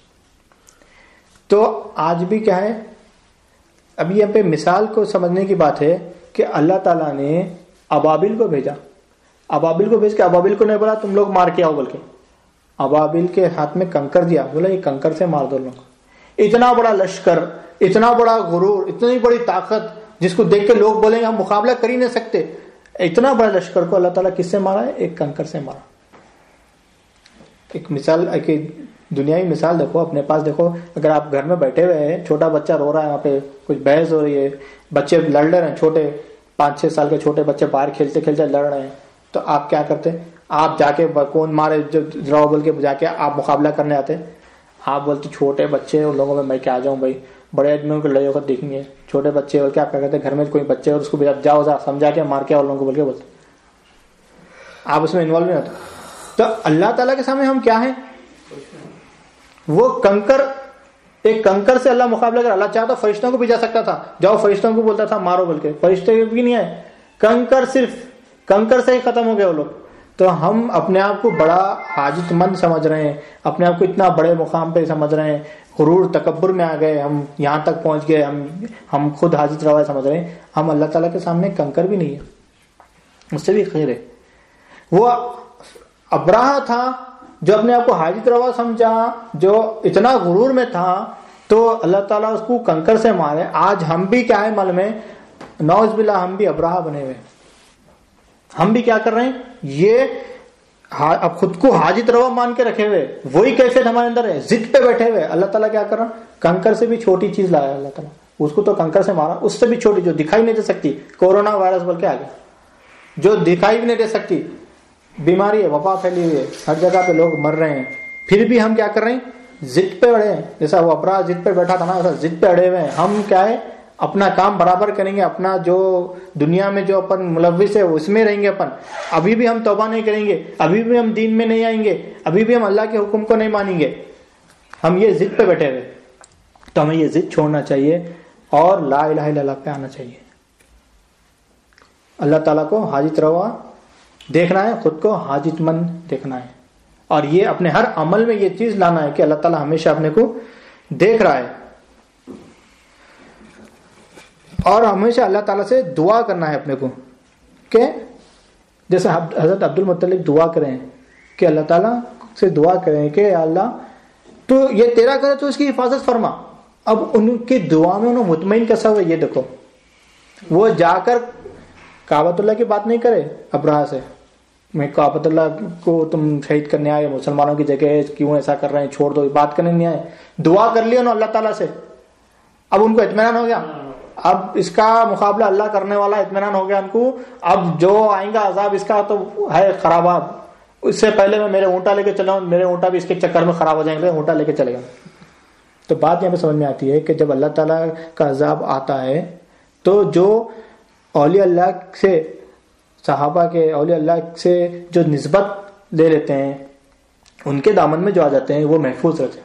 تو آج بھی کیا ہے، اب یہاں پہ مثال کو سمجھنے کی بات ہے کہ اللہ تعالیٰ نے ابابیل کو بھیجا. ابابیل کو بھیج کے ابابیل کو نہیں بولا تم لوگ مار کے آؤ، بلکہ ابابیل کے ہاتھ میں کنکر دیا، بولا یہ کنکر سے مار دو لوگ. اتنا بڑا لشکر، اتنا بڑا غرور، اتنی بڑی طاقت جس کو دیکھ کے لوگ بولیں گے ہم مقابلہ کر ہی نہیں سکتے، اتنا بڑا لشکر کو اللہ تعالیٰ کس سے مارا ہے؟ ایک کنکر سے مارا. ایک مثال، ایک دنیاوی مثال دیکھو اپنے پاس. دیکھو اگر آپ گھر میں بیٹھے ہوئے ہیں، چھوٹا بچہ رو رہا ہے، وہاں پہ کچھ بحث ہو رہی ہے، بچے لڑ رہے ہیں، چھوٹے 5-6 سال کے چھوٹے بچے باہر کھیلتے کھیلتے لڑ رہے ہیں، تو آپ کیا کرتے؟ آپ جا کے کون مارے جراؤ بول کے جا کے آپ مقابلہ کرنے آتے. آپ بولتے چھوٹے بچے ان لوگوں میں میں کیا آ جاؤں بھائی، بڑے آدمیوں کو لڑائی وقت دیکھیں گے، چھوٹے بچے بول کے آپ کیا کرتے؟ گھر میں کوئی بچے اور اس کو جاؤ سمجھا کے مار کے اور لوگوں کو بول کے بولتے، آپ اس میں انوالو نہیں ہوتے. تو اللہ تعالیٰ کے سامنے ہم کیا ہیں؟ وہ کنکر، ایک کنکر سے اللہ مقابلہ کر. اللہ چاہتا فرشتوں کو بھی جا سکتا تھا، جاؤ فرشتوں کو بولتا تھا مارو بول کے، فرشتے بھی نہیں آئے. کنکر، صرف کنکر سے ہی ختم ہو گئے وہ لوگ. تو ہم اپنے آپ کو بڑا حاجت مند سمجھ رہے ہیں، اپنے آپ کو اتنا بڑے مقام پہ سمجھ رہے ہیں، غرور تکبر میں آ گئے، ہم یہاں تک پہنچ گئے، ہم خود حاجت روا سمجھ رہے ہیں. ہم اللہ تعالیٰ کے سامنے کنکر بھی نہیں ہے، اس سے بھی خیر ہے. وہ ابراہ تھا جو اپنے آپ کو حاجت روا سمجھا، جو اتنا غرور میں تھا، تو اللہ تعالیٰ اس کو کنکر سے مارے. آج ہم بھی کیا ہے معلوم ہے، نعوذ باللہ ہم بھی ابراہ بنے ہوئے. ہم بھی کیا کر رہے ہیں؟ یہ اب خود کو حاجت روا مان کے رکھے ہوئے، وہی کیفیت ہمارے اندر ہے، ضد پہ بیٹھے ہوئے. اللہ تعالیٰ کیا کر رہا؟ کنکر سے بھی چھوٹی چیز لایا اللہ تعالیٰ. اس کو تو کنکر سے مارا، اس سے بھی چھوٹی جو دکھائی نہیں دے سکتی. کورونا وائرس بول کے آ گیا، جو دکھائی بھی نہیں دے سکتی بیماری ہے، وبا پھیلی ہوئی ہے، ہر جگہ پہ لوگ مر رہے ہیں. پھر بھی ہم کیا کر رہے ہیں؟ ضد پہ اڑے ہیں. جیسا وہ ابراہ ضد پہ بیٹھا تھا نا، ویسا ضد پہ اڑے ہوئے ہیں. ہم کیا ہے، اپنا کام برابر کریں گے، اپنا جو دنیا میں جو اپن ملوث ہے اس میں رہیں گے. اپن ابھی بھی ہم توبہ نہیں کریں گے، ابھی بھی ہم دین میں نہیں آئیں گے، ابھی بھی ہم اللہ کے حکم کو نہیں مانیں گے. ہم یہ ضد پہ بیٹھے ہوئے. تو ہمیں یہ ضد چھوڑنا چاہیے اور لا الہ الا اللہ پہ آنا چاہیے. اللہ تعالیٰ کو حاجت روا دیکھنا ہے، خود کو حاجت مند دیکھنا ہے، اور یہ اپنے ہر عمل میں یہ چیز لانا ہے کہ اللہ تعالیٰ ہمیشہ اپنے کو دیکھ رہا ہے. اور ہمیشہ اللہ تعالیٰ سے دعا کرنا ہے اپنے کو، کہ جیسے حضرت عبد المطلب دعا کریں کہ اللہ تعالیٰ سے دعا کریں کہ اللہ تو یہ تیرا کرے تو اس کی حفاظت فرما. اب ان کی دعا میں انہوں مطمئن کیسا ہوا یہ دیکھو. وہ جا کر کعبۃ اللہ کی بات نہیں کرے ابراہ سے، میں کعبۃ اللہ کو تم شہید کرنے آئے، مسلمانوں کی جگہ کیوں ایسا کر رہے ہیں، چھوڑ دو، بات کرنے نہیں آئے. دعا کر لی انہوں اللہ تعالیٰ سے. اب ان کو اطمینان ہو گیا، اب اس کا مقابلہ اللہ کرنے والا، اطمینان ہو گیا ان کو. اب جو آئیں گا عذاب اس کا تو ہے خرابات، اس سے پہلے میں میرے اونٹا لے کے چلا ہوں, میرے اونٹا بھی اس کے چکر میں خراب ہو جائیں گے, اونٹا لے کے چلے گا. تو بات یہاں پہ سمجھ میں آتی ہے کہ جب اللہ تعالیٰ کا عذاب آتا ہے تو جو اولیاء اللہ سے, صحابہ کے اولیاء اللہ سے جو نسبت لے لیتے ہیں, ان کے دامن میں جو آ جاتے ہیں, وہ محفوظ رہتے ہیں.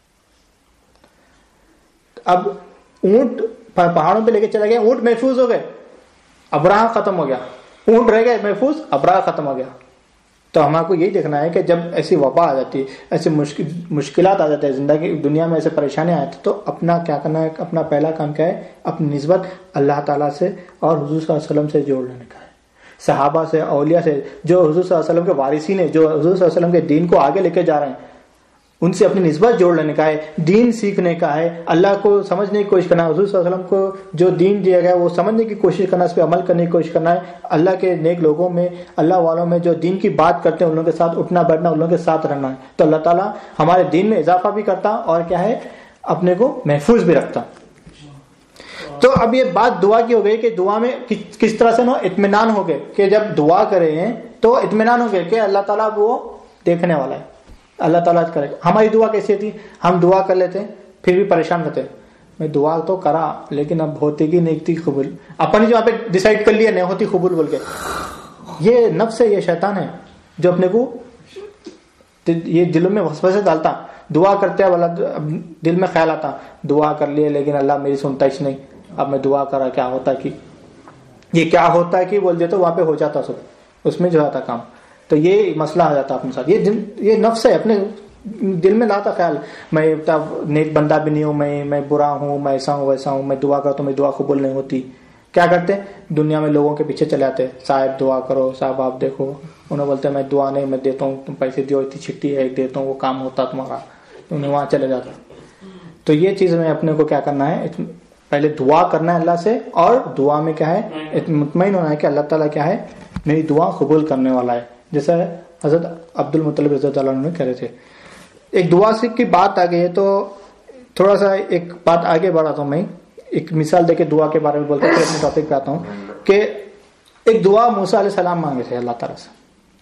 اب اونٹ پہاڑوں پہ لے کے چلے گئے, اونٹ محفوظ ہو گئے, ابراہ ختم ہو گیا, اونٹ رہ گئے محفوظ, ابراہ ختم ہو گیا. تو ہمارے کو یہی دیکھنا ہے کہ جب ایسی وبا آ جاتی ہے, ایسی مشکلات آ جاتی ہے زندگی دنیا میں, ایسے پریشانیاں آتی, تو اپنا کیا کرنا ہے, اپنا پہلا کام کیا ہے, اپنی نسبت اللہ تعالیٰ سے اور حضور صلی اللہ علیہ وسلم سے جوڑ لینے کا ہے. صحابہ سے, اولیاء سے, جو حضور صلی اللہ علیہ وسلم کے وارثین ہیں, جو حضور صلی اللہ علیہ وسلم کے دین کو آگے لے کے جا رہے ہیں, ان سے اپنی نسبت جوڑ لینے کا ہے, دین سیکھنے کا ہے, اللہ کو سمجھنے کی کوشش کرنا ہے, حضور صلی اللہ علیہ وسلم کو جو دین دیا گیا وہ سمجھنے کی کوشش کرنا, اس پہ عمل کرنے کی کوشش کرنا ہے. اللہ کے نیک لوگوں میں, اللہ والوں میں جو دین کی بات کرتے ہیں, ان لوگوں کے ساتھ اٹھنا بیٹھنا, ان لوگوں کے ساتھ رہنا ہے. تو اللہ تعالیٰ ہمارے دین میں اضافہ بھی کرتا اور کیا ہے, اپنے کو محفوظ بھی رکھتا. تو اب یہ بات دعا کی ہو گئی کہ دعا میں کس طرح سے نا اطمینان ہو گئے کہ جب دعا کریں تو اطمینان ہو گئے کہ اللہ تعالیٰ وہ دیکھنے والا ہے, اللہ تعالیٰ کرے. ہماری دعا کیسی تھی, ہم دعا کر لیتے پھر بھی پریشان رہتے, میں دعا تو کرا لیکن اب ہوتی کی نہیں تھی قبول, اپنی جو وہاں پہ ڈیسائیڈ کر لیا نہیں ہوتی قبول بول کے. یہ نفس ہے, یہ شیطان ہے جو اپنے کو یہ دلوں میں وسوسے ڈالتا. دعا کرتے اب دل میں خیال آتا, دعا کر لیے لیکن اللہ میری سنتا ہی نہیں, اب میں دعا کرا کیا ہوتا کہ یہ کیا ہوتا ہے کہ بول دیتے, وہاں پہ ہو جاتا سب, اس میں جو آتا کام. تو یہ مسئلہ آ جاتا اپنے ساتھ. یہ نفس ہے, اپنے دل میں لاتا خیال, میں نیک بندہ بھی نہیں ہوں, میں برا ہوں, میں ایسا ہوں ویسا ہوں, میں دعا کرتا ہوں, میری دعا قبول نہیں ہوتی. کیا کرتے دنیا میں لوگوں کے پیچھے چلے آتے, صاحب دعا کرو, صاحب آپ دیکھو, انہیں بولتے میں دعا نہیں, میں دیتا ہوں, تم پیسے دیو, اتنی چھٹی ہے ایک دیتا ہوں, وہ کام ہوتا تمہارا, انہیں وہاں چلے جاتا. تو یہ چیز میں اپنے کو کیا کرنا ہے, پہلے دعا کرنا ہے اللہ سے, اور دعا میں کیا ہے مطمئن ہونا ہے کہ اللہ تعالیٰ کیا ہے میری دعا قبول کرنے والا ہے. جیسا حضرت عبد المطلب رضی اللہ عنہ کہہ رہے تھے. ایک دعا سے کی بات آ گئی ہے تو تھوڑا سا ایک بات آگے بڑھاتا ہوں, میں ایک مثال دے کے دعا کے بارے میں بولتا ہوں, پھر اپنے ٹاپک پہ آتا ہوں. کہ ایک دعا موسیٰ علیہ السلام مانگے تھے اللہ تعالیٰ سے.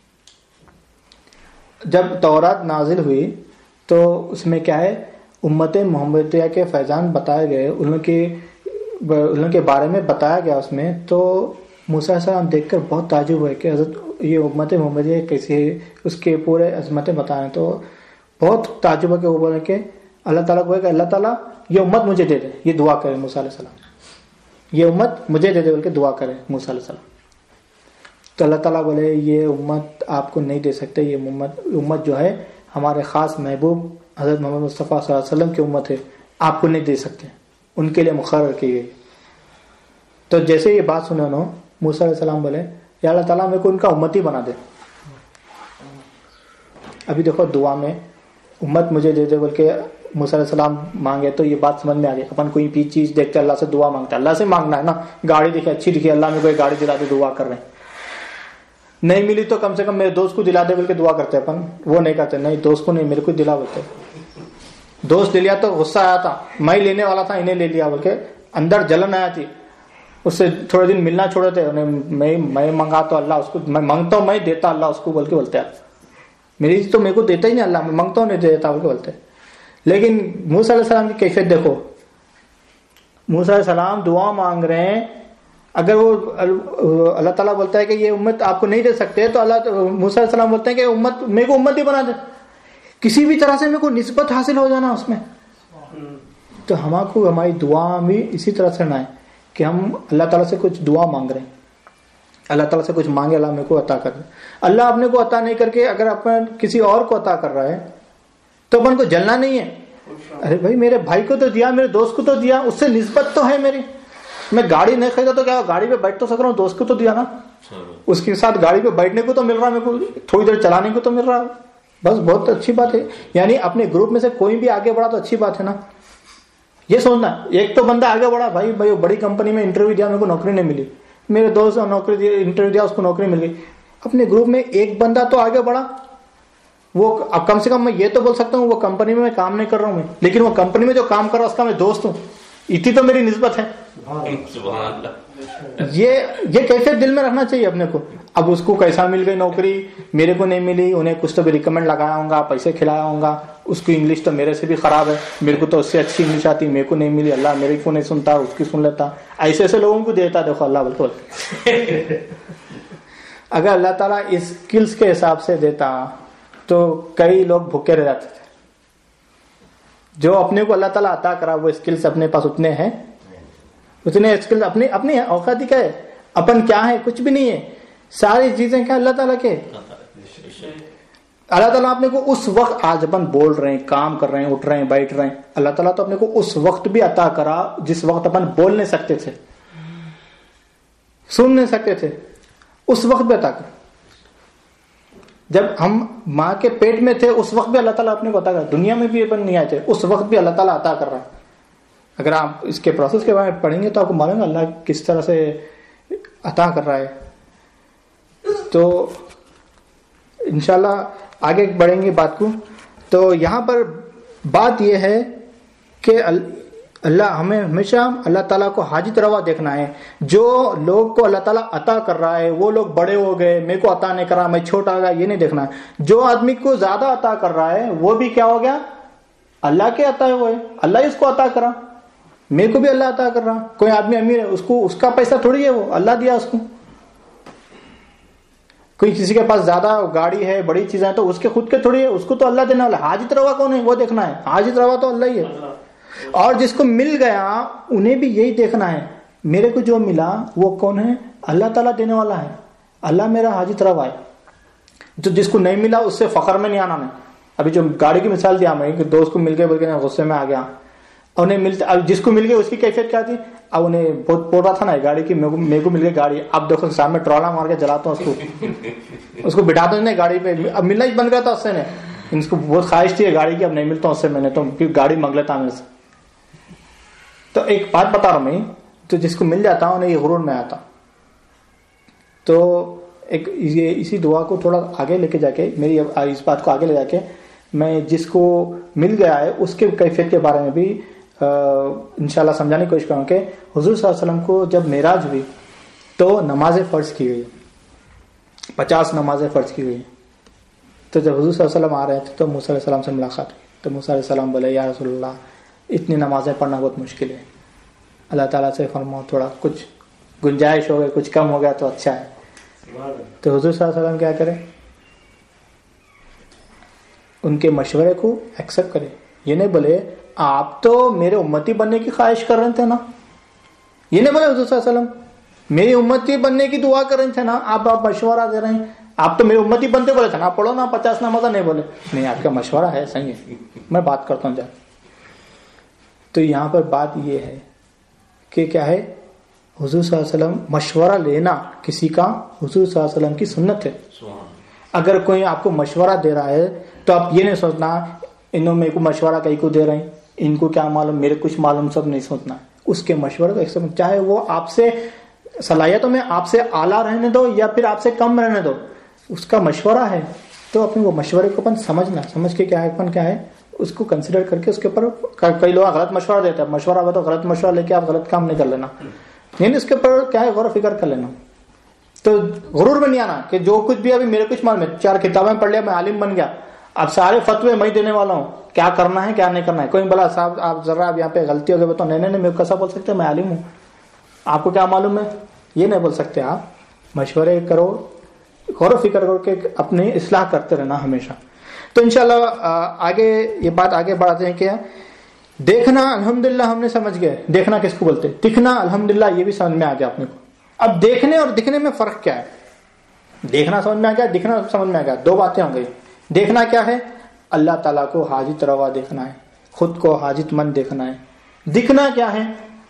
جب تورات نازل ہوئی تو اس میں کیا ہے, امت محمدیہ کے فیضان بتائے گئے, ان کے بارے میں بتایا گیا اس میں. تو موسیٰ علیہ السلام دیکھ کر بہت تعجب ہوئے کہ حضرت یہ امت محمدیہ کیسی ہے, اس کے پورے عظمتیں بتائیں. تو بہت تعجب ہے کہ وہ بولے کہ اللہ تعالیٰ کو کہ اللہ تعالیٰ یہ امت مجھے دے دے, یہ دعا کرے موسیٰ علیہ السلام, یہ امت مجھے دے دے بول کے دعا کرے موسیٰ علیہ السلام. تو اللہ تعالیٰ بولے یہ امت آپ کو نہیں دے سکتے, یہ امت جو ہے ہمارے خاص محبوب حضرت محمد مصطفیٰ صلی اللہ علیہ وسلم کی امت ہے, آپ کو نہیں دے سکتے, ان کے لیے مقرر کی گئی. تو جیسے یہ بات سنے انہوں, موسیٰ علیہ السلام بولے یا اللہ تعالیٰ میرے کو ان کا امتی بنا دے. ابھی دیکھو دعا میں امت مجھے دے دے بول کے موسیٰ علیہ السلام مانگے تو یہ بات سمجھ میں آ گئی. اپن کوئی بھی چیز دیکھتے اللہ سے دعا مانگتا, اللہ سے مانگنا ہے نا. گاڑی دیکھے اچھی دکھی, اللہ میں کوئی گاڑی دلا دے, دعا کر رہے ہیں. نہیں ملی تو کم سے کم میرے دوست کو دلا دے بول کے دعا کرتے اپن, وہ نہیں کرتے, نہیں دوست کو نہیں میرے کو دلا بولتے. دوست لے لیا تو غصہ آیا تھا, میں لینے والا تھا, انہیں لے لیا بول کے اندر جلن آیا تھی. اس سے تھوڑے دن ملنا چھوڑے تھے, میں منگاتا اللہ اس کو, میں مانگتا ہوں میں دیتا اللہ اس کو بول کے بولتے. میری تو میرے کو دیتا ہی نہیں اللہ, میں مانگتا ہوں نہیں دیتا بول کے بولتے. لیکن موسیٰ علیہ السلام کی کیفیت دیکھو, موسیٰ علیہ السلام دعا مانگ رہے ہیں. اگر وہ اللہ تعالیٰ بولتا ہے کہ یہ امت آپ کو نہیں دے سکتے, تو اللہ موسیٰ علیہ السلام بولتے ہیں کہ امت میرے کو امت ہی بنا دے, کسی بھی طرح سے میرے کو نسبت حاصل ہو جانا اس میں. تو ہماری دعا بھی اسی طرح سے نہ ہے کہ ہم اللہ تعالیٰ سے کچھ دعا مانگ رہے ہیں, اللہ تعالیٰ سے کچھ مانگے اللہ میرے کو عطا کر دے. اللہ اپنے کو عطا نہیں کر کے اگر اپن کسی اور کو عطا کر رہا ہے تو اپن کو جلنا نہیں ہے. ارے بھائی میرے بھائی کو تو دیا, میرے دوست کو تو دیا, اس سے نسبت تو ہے میری. میں گاڑی نہیں خریدا تو کیا گاڑی پہ بیٹھ تو سک رہا ہوں, دوست کو تو دیا نا, اس کے ساتھ گاڑی پہ بیٹھنے کو تو مل رہا, میرے کو تھوڑی دیر چلانے کو تو مل رہا, بس بہت اچھی بات ہے. یعنی اپنے گروپ میں سے کوئی بھی آگے بڑھا تو اچھی بات ہے نا. یہ سوچنا, ایک تو بندہ آگے بڑھا, بھائی بڑی کمپنی میں انٹرویو دیا, میرے کو نوکری نہیں ملی, میرے دوست نوکری دیا, انٹرویو دیا, اس کو نوکری مل گئی. اپنے گروپ میں ایک بندہ تو آگے بڑھا, وہ اب کم سے کم میں یہ تو بول سکتا ہوں وہ کمپنی میں کام نہیں کر رہا ہوں میں, لیکن وہ کمپنی میں جو کام کر رہا ہوں اس کا میں دوست ہوں. اتنی تو میری نسبت ہے. سبحان اللہ. یہ کیفیت دل میں رکھنا چاہیے اپنے کو. اب اس کو کیسا مل گئی نوکری, میرے کو نہیں ملی, انہیں کچھ تو بھی ریکمینڈ لگایا ہوں گا, پیسے کھلایا ہوں گا, اس کی انگلش تو میرے سے بھی خراب ہے, میرے کو تو اس سے اچھی انگلش آتی, میرے کو نہیں ملی, اللہ میرے کو نہیں سنتا, اس کی سن لیتا. ایسے لوگوں کو دیتا دیکھو اللہ بالکل. اگر اللہ تعالیٰ اس اسکلس کے حساب سے دیتا تو کئی لوگ بھوکے رہ جاتے تھے. جو اپنے کو اللہ تعالیٰ عطا کرا وہ اسکلس اپنے پاس اتنے ہیں, اتنے اسکلس اپنی اوقات کیا ہے, اپن کیا ہے, کچھ بھی نہیں ہے. ساری چیزیں کیا اللہ تعالیٰ کے. اللہ تعالیٰ اپنے کو اس وقت, آج اپن بول رہے ہیں, کام کر رہے ہیں, اٹھ رہے ہیں, بیٹھ رہے ہیں, اللہ تعالیٰ تو اپنے کو اس وقت بھی عطا کرا جس وقت اپن بول نہیں سکتے تھے, سن نہیں سکتے تھے, اس وقت بھی عطا کرا. جب ہم ماں کے پیٹ میں تھے اس وقت بھی اللہ تعالیٰ اپنے کو عطا کرا. دنیا میں بھی اپن نہیں آئے تھے, اس وقت بھی اللہ تعالیٰ عطا کر رہا. اگر آپ اس کے پروسیس کے بارے میں پڑھیں گے تو آپ کو معلوم ہے اللہ کس طرح سے عطا کر رہا ہے. تو انشاءاللہ آگے بڑھیں گے بات کو. تو یہاں پر بات یہ ہے کہ اللہ ہمیں ہمیشہ اللہ تعالیٰ کو حاجت روا دیکھنا ہے. جو لوگ کو اللہ تعالیٰ عطا کر رہا ہے وہ لوگ بڑے ہو گئے, میرے کو عطا نہیں کر رہا, میں چھوٹا ہو گیا, یہ نہیں دیکھنا ہے. جو آدمی کو زیادہ عطا کر رہا ہے وہ بھی کیا ہو گیا, اللہ کے عطا ہوئے, اللہ ہی اس کو عطا کرا. میرے کو بھی اللہ عطا کر رہا. کوئی آدمی امیر ہے, اس کو اس کا پیسہ تھوڑی ہے, وہ اللہ دیا اس کو. کوئی کسی کے پاس زیادہ گاڑی ہے, بڑی چیزیں تو اس کے خود کے تھوڑی ہے, اس کو تو اللہ دینا والا. حاجت روا کون ہے وہ دیکھنا ہے, حاجت روا تو اللہ ہی ہے. اور جس کو مل گیا انہیں بھی یہی دیکھنا ہے, میرے کو جو ملا وہ کون ہے, اللہ تعالیٰ دینے والا ہے, اللہ میرا حاجت روا ہے. جو جس کو نہیں ملا اس سے فخر میں نہیں آنا. میں ابھی جو گاڑی کی مثال دیا میں کہ دوست کو مل گئے بول کے غصے میں آ گیا, انہیں ملتا, اب جس کو مل گئی اس کی کیفیت کیا تھی, اب انہیں بہت پڑ رہا تھا نا گاڑی کی, میرے کو مل گئی گاڑی, اب دیکھو سامنے ٹرالا مار کے جلاتا ہوں اس کو بٹھاتا ہوں گاڑی پہ. اب ملنا ہی بن گیا تھا اس سے, نے اس کو بہت خواہش تھی گاڑی کی, اب نہیں ملتا اس سے, میں نے تو گاڑی مانگ لیتا میرے سے. تو ایک بات بتا رہا ہوں میں, تو جس کو مل جاتا انہیں یہ غرور میں آتا. تو ایک اسی دعا کو تھوڑا آگے لے کے جا کے, میری اس بات کو آگے لے جا کے, میں جس کو مل گیا ہے اس کے کیفیت کے بارے میں بھی انشاءاللہ سمجھانے کی کوشش کروں. کہ حضور صلی اللہ علیہ وسلم کو جب معراج ہوئی تو نمازیں فرض کی گئی, 50 نمازیں فرض کی گئی. تو جب حضور صلی اللہ علیہ وسلم آ رہے تھے تو موسیٰ علیہ السلام سے ملاقات ہوئی. تو موسیٰ علیہ السلام بولے یا رسول اللہ اتنی نمازیں پڑھنا بہت مشکل ہے, اللہ تعالیٰ سے فرماؤ تھوڑا کچھ گنجائش ہو گئی, کچھ کم ہو گیا تو اچھا ہے. تو حضور صلی اللہ علیہ وسلم کیا کرے, ان کے مشورے کو ایکسپٹ کرے. یہ نہیں بولے آپ تو میرے امتی بننے کی خواہش کر رہے تھے نا, یہ نہیں بولے حضور صلی اللہ علیہ وسلم میری امتی بننے کی دعا کر رہے تھے نا, آپ مشورہ دے رہے ہیں, آپ تو میری امتی بنتے بولے تھے نا, پڑھو نا 50 نمازیں. نہیں بولے نہیں, آپ کا مشورہ ہے صحیح ہے, میں بات کرتا ہوں جا. تو یہاں پر بات یہ ہے کہ کیا ہے, حضور صلی اللہ علیہ وسلم مشورہ لینا کسی کا حضور صلی اللہ علیہ وسلم کی سنت ہے. اگر کوئی آپ کو مشورہ دے رہا ہے تو آپ یہ نہیں سوچنا انہوں میرے کو مشورہ کہیں کو دے رہے ہیں, ان کو کیا معلوم, میرے کچھ معلوم, سب نہیں سوچنا. اس کے مشورے کو ایکسپٹ, چاہے وہ آپ سے صلاحیتوں میں آپ سے اعلیٰ رہنے دو یا پھر آپ سے کم رہنے دو, اس کا مشورہ ہے تو اپنے وہ مشورے کو اپن سمجھ کے کیا ہے, اپن کیا ہے اس کو کنسیڈر کر کے اس کے اوپر. کئی لوگ غلط مشورہ دیتے ہیں, مشورہ ہوا تو غلط مشورہ لے کے آپ غلط کام نہیں کر لینا, یعنی اس کے اوپر کیا ہے غور و فکر کر لینا. تو غرور میں نہیں آنا کہ جو کچھ بھی ابھی میرے کچھ معلوم ہے, 4 کتابیں پڑھ لیا, میں عالم بن گیا, اب سارے فتوے میں دینے والا ہوں, کیا کرنا ہے کیا نہیں کرنا ہے. کوئی بولا صاحب آپ ذرا اب یہاں پہ غلطی ہو گئی, تو نہیں میرے کو کیسا بول سکتے, میں عالم ہوں, آپ کو کیا معلوم ہے, یہ نہیں بول سکتے. آپ مشورے کرو, غور و فکر کرو کہ اپنی اصلاح کرتے رہنا ہمیشہ. تو انشاءاللہ آگے یہ بات آگے بڑھاتے ہیں. کہ دیکھنا الحمدللہ ہم نے سمجھ گئے, دیکھنا کس کو بولتے, دکھنا الحمدللہ یہ بھی سمجھ میں آ گیا اپنے کو. اب دیکھنے اور دکھنے میں فرق کیا ہے, دیکھنا سمجھ میں آ گیا, دکھنا سمجھ میں آ گیا, 2 باتیں ہو گئی. دیکھنا کیا ہے, اللہ تعالیٰ کو حاجت روا دیکھنا ہے, خود کو حاجت مند دیکھنا ہے. دکھنا کیا ہے,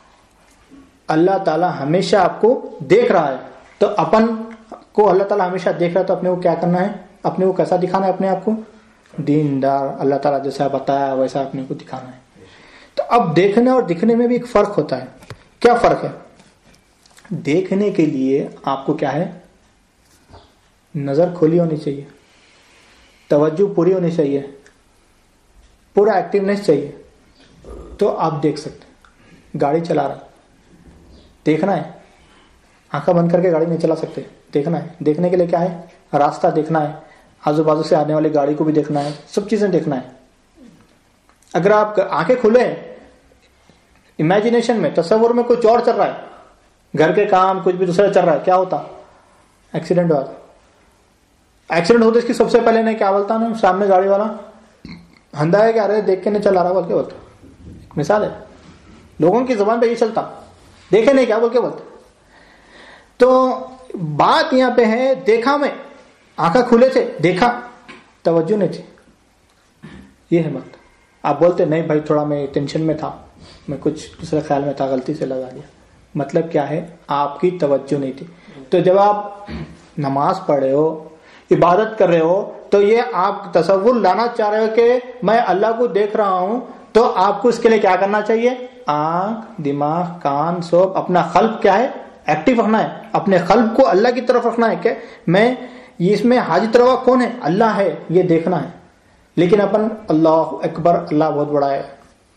اللہ تعالیٰ ہمیشہ آپ کو دیکھ رہا ہے, تو اپن کو اللہ تعالیٰ ہمیشہ دیکھ رہا ہے, تو اپنے کو کیا کرنا ہے, اپنے کو کیسا دکھانا ہے, اپنے آپ کو دیندار, اللہ تعالیٰ جیسا بتایا ویسا اپنے کو دکھانا ہے. تو اب دیکھنے اور دکھنے میں بھی ایک فرق ہوتا ہے. کیا فرق ہے, دیکھنے کے لیے آپ کو کیا ہے, نظر کھلی ہونی چاہیے, توجہ پوری ہونی چاہیے, پورا ایکٹیونیس چاہیے, تو آپ دیکھ سکتے. گاڑی چلا رہا, دیکھنا ہے, آنکھیں بند کر کے گاڑی نہیں چلا سکتے, دیکھنا ہے. دیکھنے کے لیے کیا ہے, راستہ دیکھنا ہے, آزو بازو سے آنے والی گاڑی کو بھی دیکھنا ہے, سب چیزیں دیکھنا ہے. اگر آپ آنکھیں کھلے, امیجنیشن میں, تصور میں کچھ اور چل رہا ہے, گھر کے کام کچھ بھی دوسرا چل رہا ہے, کیا ہوتا, ایکسیڈنٹ ہوا. ایکسیڈنٹ ہوتا اس کی سب سے پہلے نہیں کیا بولتا نا, سامنے گاڑی والا ہندا ہے کیا, رہے دیکھ کے نہیں چلا رہا بول کے بولتا. مثال ہے, لوگوں کی زبان پہ یہ چلتا, دیکھے نہیں کیا بول کے بولتا. تو بات یہاں پہ ہے, دیکھا میں, آنکھیں کھلے تھے, دیکھا, توجہ نہیں تھی, یہ ہے بات. آپ بولتے نہیں بھائی تھوڑا میں ٹینشن میں تھا, میں کچھ دوسرے خیال میں تھا, غلطی سے لگا دیا. مطلب کیا ہے, آپ کی توجہ نہیں تھی. تو جب آپ نماز پڑھ رہے ہو, عبادت کر رہے ہو, تو یہ آپ تصور لانا چاہ رہے ہو کہ میں اللہ کو دیکھ رہا ہوں, تو آپ کو اس کے لیے کیا کرنا چاہیے, آنکھ, دماغ, کان, سب, اپنا قلب کیا ہے, ایکٹیو رکھنا ہے. اپنے قلب کو اللہ کی طرف رکھنا ہے کہ میں اس میں حاجت روا کون ہے, اللہ ہے, یہ دیکھنا ہے. لیکن اپن اللہ اکبر, اللہ بہت بڑا ہے,